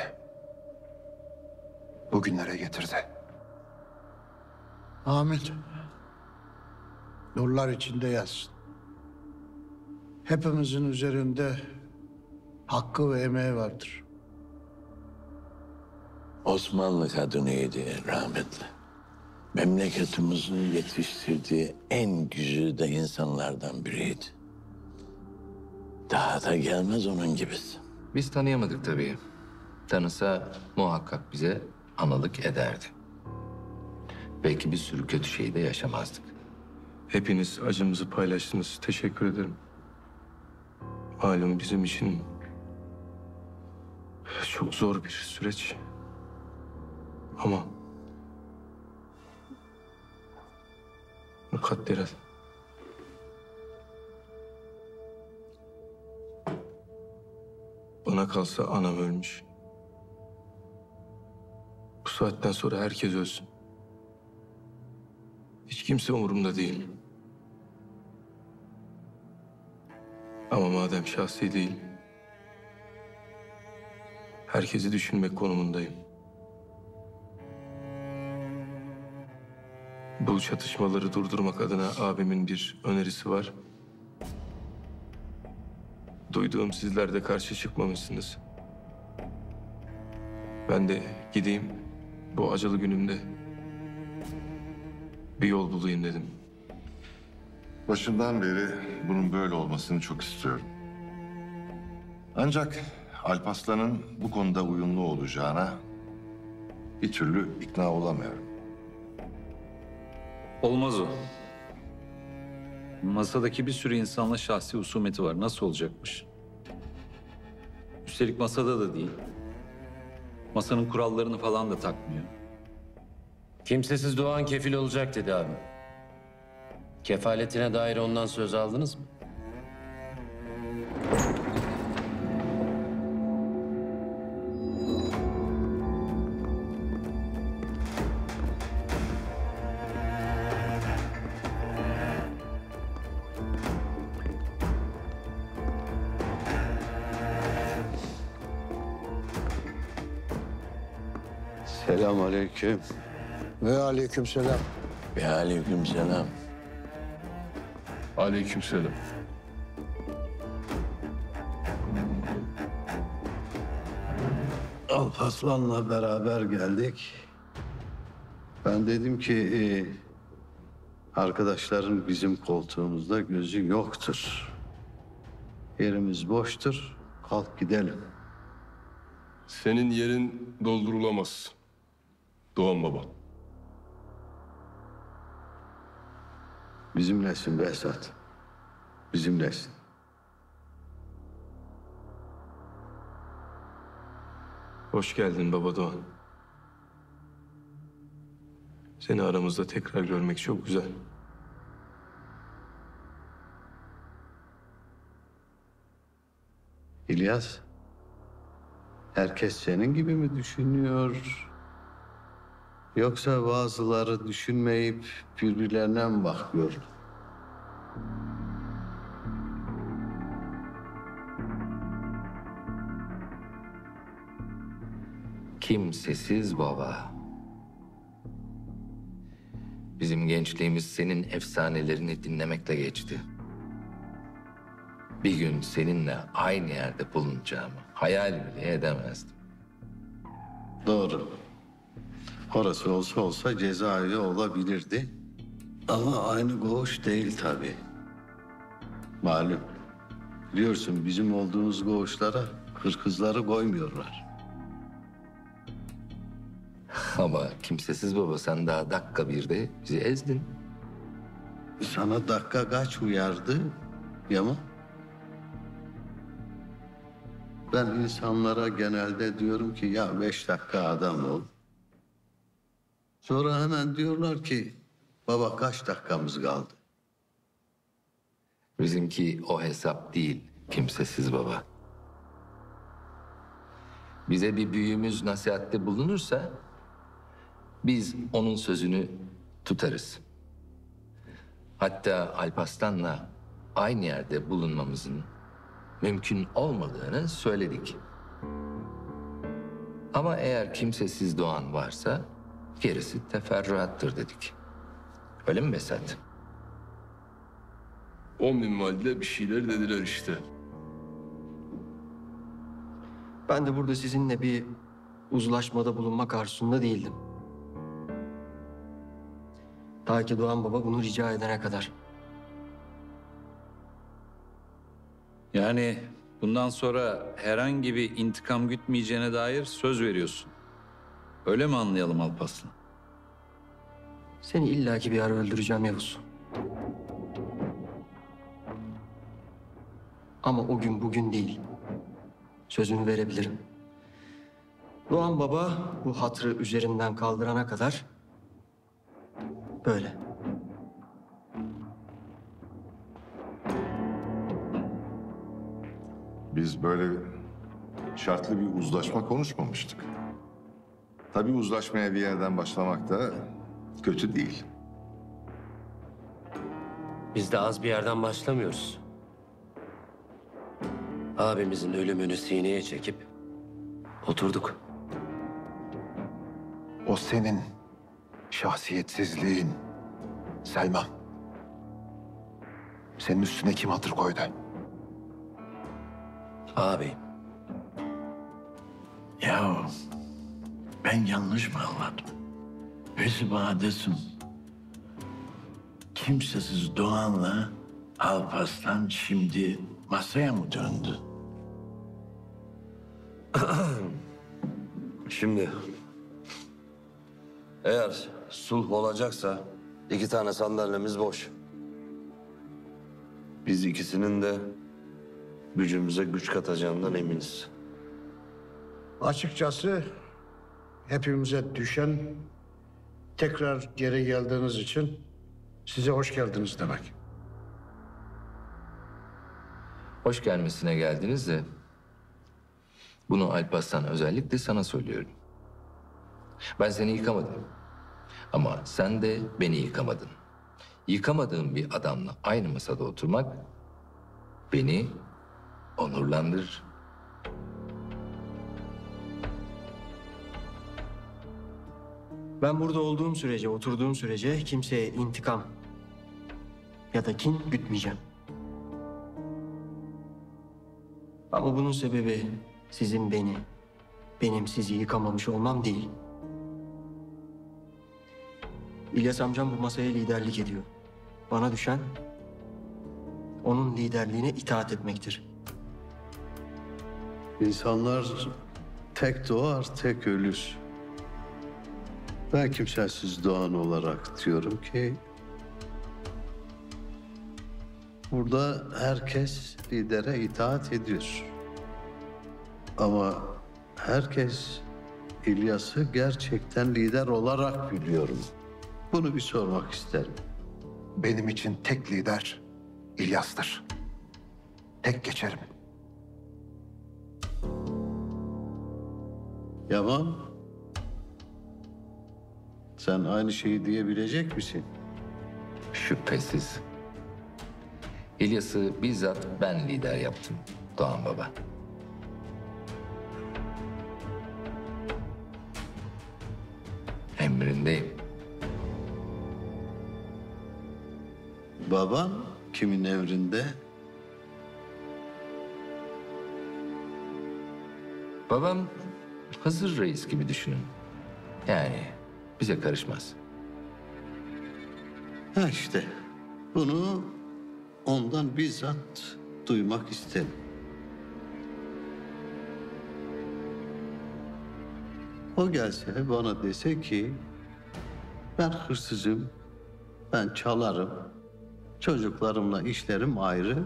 Bugünlere getirdi.
Amin. Nurlar içinde yatsın. Hepimizin üzerinde hakkı ve emeği vardır.
Osmanlı kadınıydı rahmetli. Memleketimizin yetiştirdiği en güzide insanlardan biriydi. Daha da gelmez onun gibisi.
Biz tanıyamadık tabii. Tanısa muhakkak bize analık ederdi. Belki bir sürü kötü şeyi de yaşamazdık.
Hepiniz acımızı paylaştınız. Teşekkür ederim. Malum bizim için çok zor bir süreç. Ama mukadderat. Bana kalsa anam ölmüş. Bu saatten sonra herkes ölsün. Hiç kimse umurumda değil. Ama madem şahsi değil, herkesi düşünmek konumundayım. Bu çatışmaları durdurmak adına abimin bir önerisi var. Duyduğum sizler de karşı çıkmamışsınız. Ben de gideyim bu acılı günümde bir yol bulayım dedim.
Başından beri bunun böyle olmasını çok istiyorum. Ancak Alparslan'ın bu konuda uyumlu olacağına bir türlü ikna olamıyorum.
Olmaz o. Masadaki bir sürü insanla şahsi husumeti var. Nasıl olacakmış? Üstelik masada da değil. Masanın kurallarını falan da takmıyor.
Kimsesiz Doğan kefil olacak dedi abi. Kefaletine dair ondan söz aldınız mı?
Selam aleyküm.
Ve aleyküm selam.
Ve aleyküm selam.
Aleyküm selam.
Alparslan'la beraber geldik. Ben dedim ki e, arkadaşların bizim koltuğumuzda gözü yoktur. Yerimiz boştur. Kalk gidelim.
Senin yerin doldurulamaz. Doğan baba.
Bizimlesin Behzat. Bizimlesin.
Hoş geldin baba Doğan. Seni aramızda tekrar görmek çok güzel.
İlyas, herkes senin gibi mi düşünüyor? Yoksa bazıları düşünmeyip birbirlerine mi bakıyor?
Kimsesiz baba. Bizim gençliğimiz senin efsanelerini dinlemekle geçti. Bir gün seninle aynı yerde bulunacağımı hayal bile edemezdim.
Doğru. Orası olsa olsa cezaevi olabilirdi. Ama aynı koğuş değil tabii. Malum. Biliyorsun bizim olduğumuz koğuşlara kızları koymuyorlar.
Ama kimsesiz baba sen daha dakika birde bizi ezdin.
Sana dakika kaç uyardı Yaman? Ben insanlara genelde diyorum ki ya beş dakika adam ol. Sonra hemen diyorlar ki baba kaç dakikamız kaldı?
Bizimki o hesap değil kimsesiz baba. Bize bir büyüğümüz nasihatte bulunursa Biz onun sözünü tutarız. Hatta Alparslan'la aynı yerde bulunmamızın mümkün olmadığını söyledik. Ama eğer kimsesiz doğan varsa gerisi teferruattır dedik. Öyle mi Besat?
O minvalde bir şeyler dediler işte.
Ben de burada sizinle bir uzlaşmada bulunmak arzusunda değildim. Ta ki Doğan Baba bunu rica edene kadar.
Yani bundan sonra herhangi bir intikam gütmeyeceğine dair söz veriyorsun. Öyle mi anlayalım Alparslan?
Seni illaki bir ara öldüreceğim Yavuz. Ama o gün bugün değil. Sözümü verebilirim. Doğan Baba bu hatırı üzerimden kaldırana kadar böyle.
Biz böyle şartlı bir uzlaşma konuşmamıştık. Tabii uzlaşmaya bir yerden başlamak da kötü değil.
Biz de az bir yerden başlamıyoruz. Abimizin ölümünü sineye çekip oturduk.
O senin şahsiyetsizliğin Selma. Senin üstüne kim hatır koydu?
Abi.
Ya ben yanlış mı anladım? Birisi bana desin. Kimsesiz Doğan'la Alparslan şimdi masaya mı döndü?
Şimdi eğer sulh olacaksa iki tane sandalyemiz boş. Biz ikisinin de gücümüze güç katacağından eminiz.
Açıkçası hepimize düşen tekrar geri geldiğiniz için size hoş geldiniz demek.
Hoş gelmesine geldiniz de bunu Alparslan özellikle sana söylüyorum. Ben seni yıkamadım. Ama sen de beni yıkamadın. Yıkamadığım bir adamla aynı masada oturmak beni onurlandırır.
Ben burada olduğum sürece, oturduğum sürece kimseye intikam ya da kin gütmeyeceğim. Ama bunun sebebi sizin beni, benim sizi yıkamamış olmam değil. İlyas amcam bu masaya liderlik ediyor. Bana düşen onun liderliğine itaat etmektir.
İnsanlar tek doğar, tek ölür. Ben kimsesiz doğan olarak diyorum ki burada herkes lidere itaat ediyor. Ama herkes İlyas'ı gerçekten lider olarak biliyorum. Bunu bir sormak isterim.
Benim için tek lider İlyas'tır. Tek geçerim.
Yaman, sen aynı şeyi diyebilecek misin?
Şüphesiz. İlyas'ı bizzat ben lider yaptım Doğan Baba. Emrindeyim.
Baban kimin emrinde?
Babam Hızır Reis gibi düşünün. Yani bize karışmaz.
Ha işte bunu ondan bizzat duymak isterim. O gelse bana dese ki ben hırsızım, ben çalarım, çocuklarımla işlerim ayrı.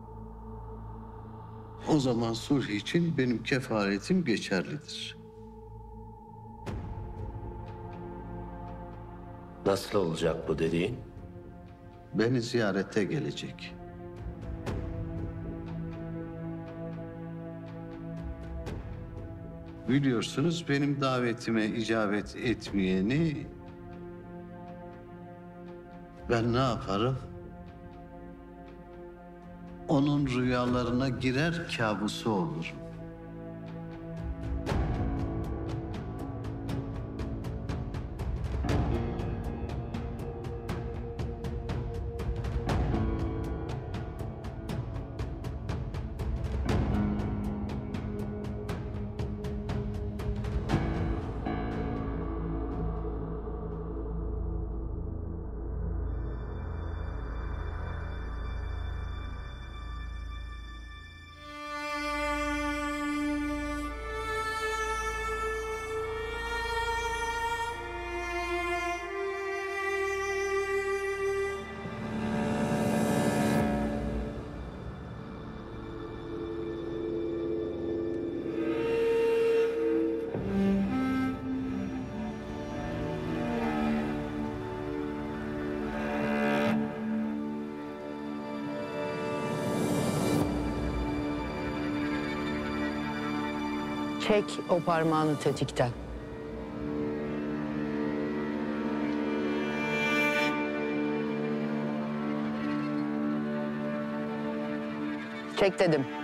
O zaman sulh için benim kefaretim geçerlidir.
Nasıl olacak bu dediğin?
Beni ziyarete gelecek. Biliyorsunuz benim davetime icabet etmeyeni ben ne yaparım? Onun rüyalarına girer, kabusu olurum.
Çek o parmağını tetikten. Çek dedim.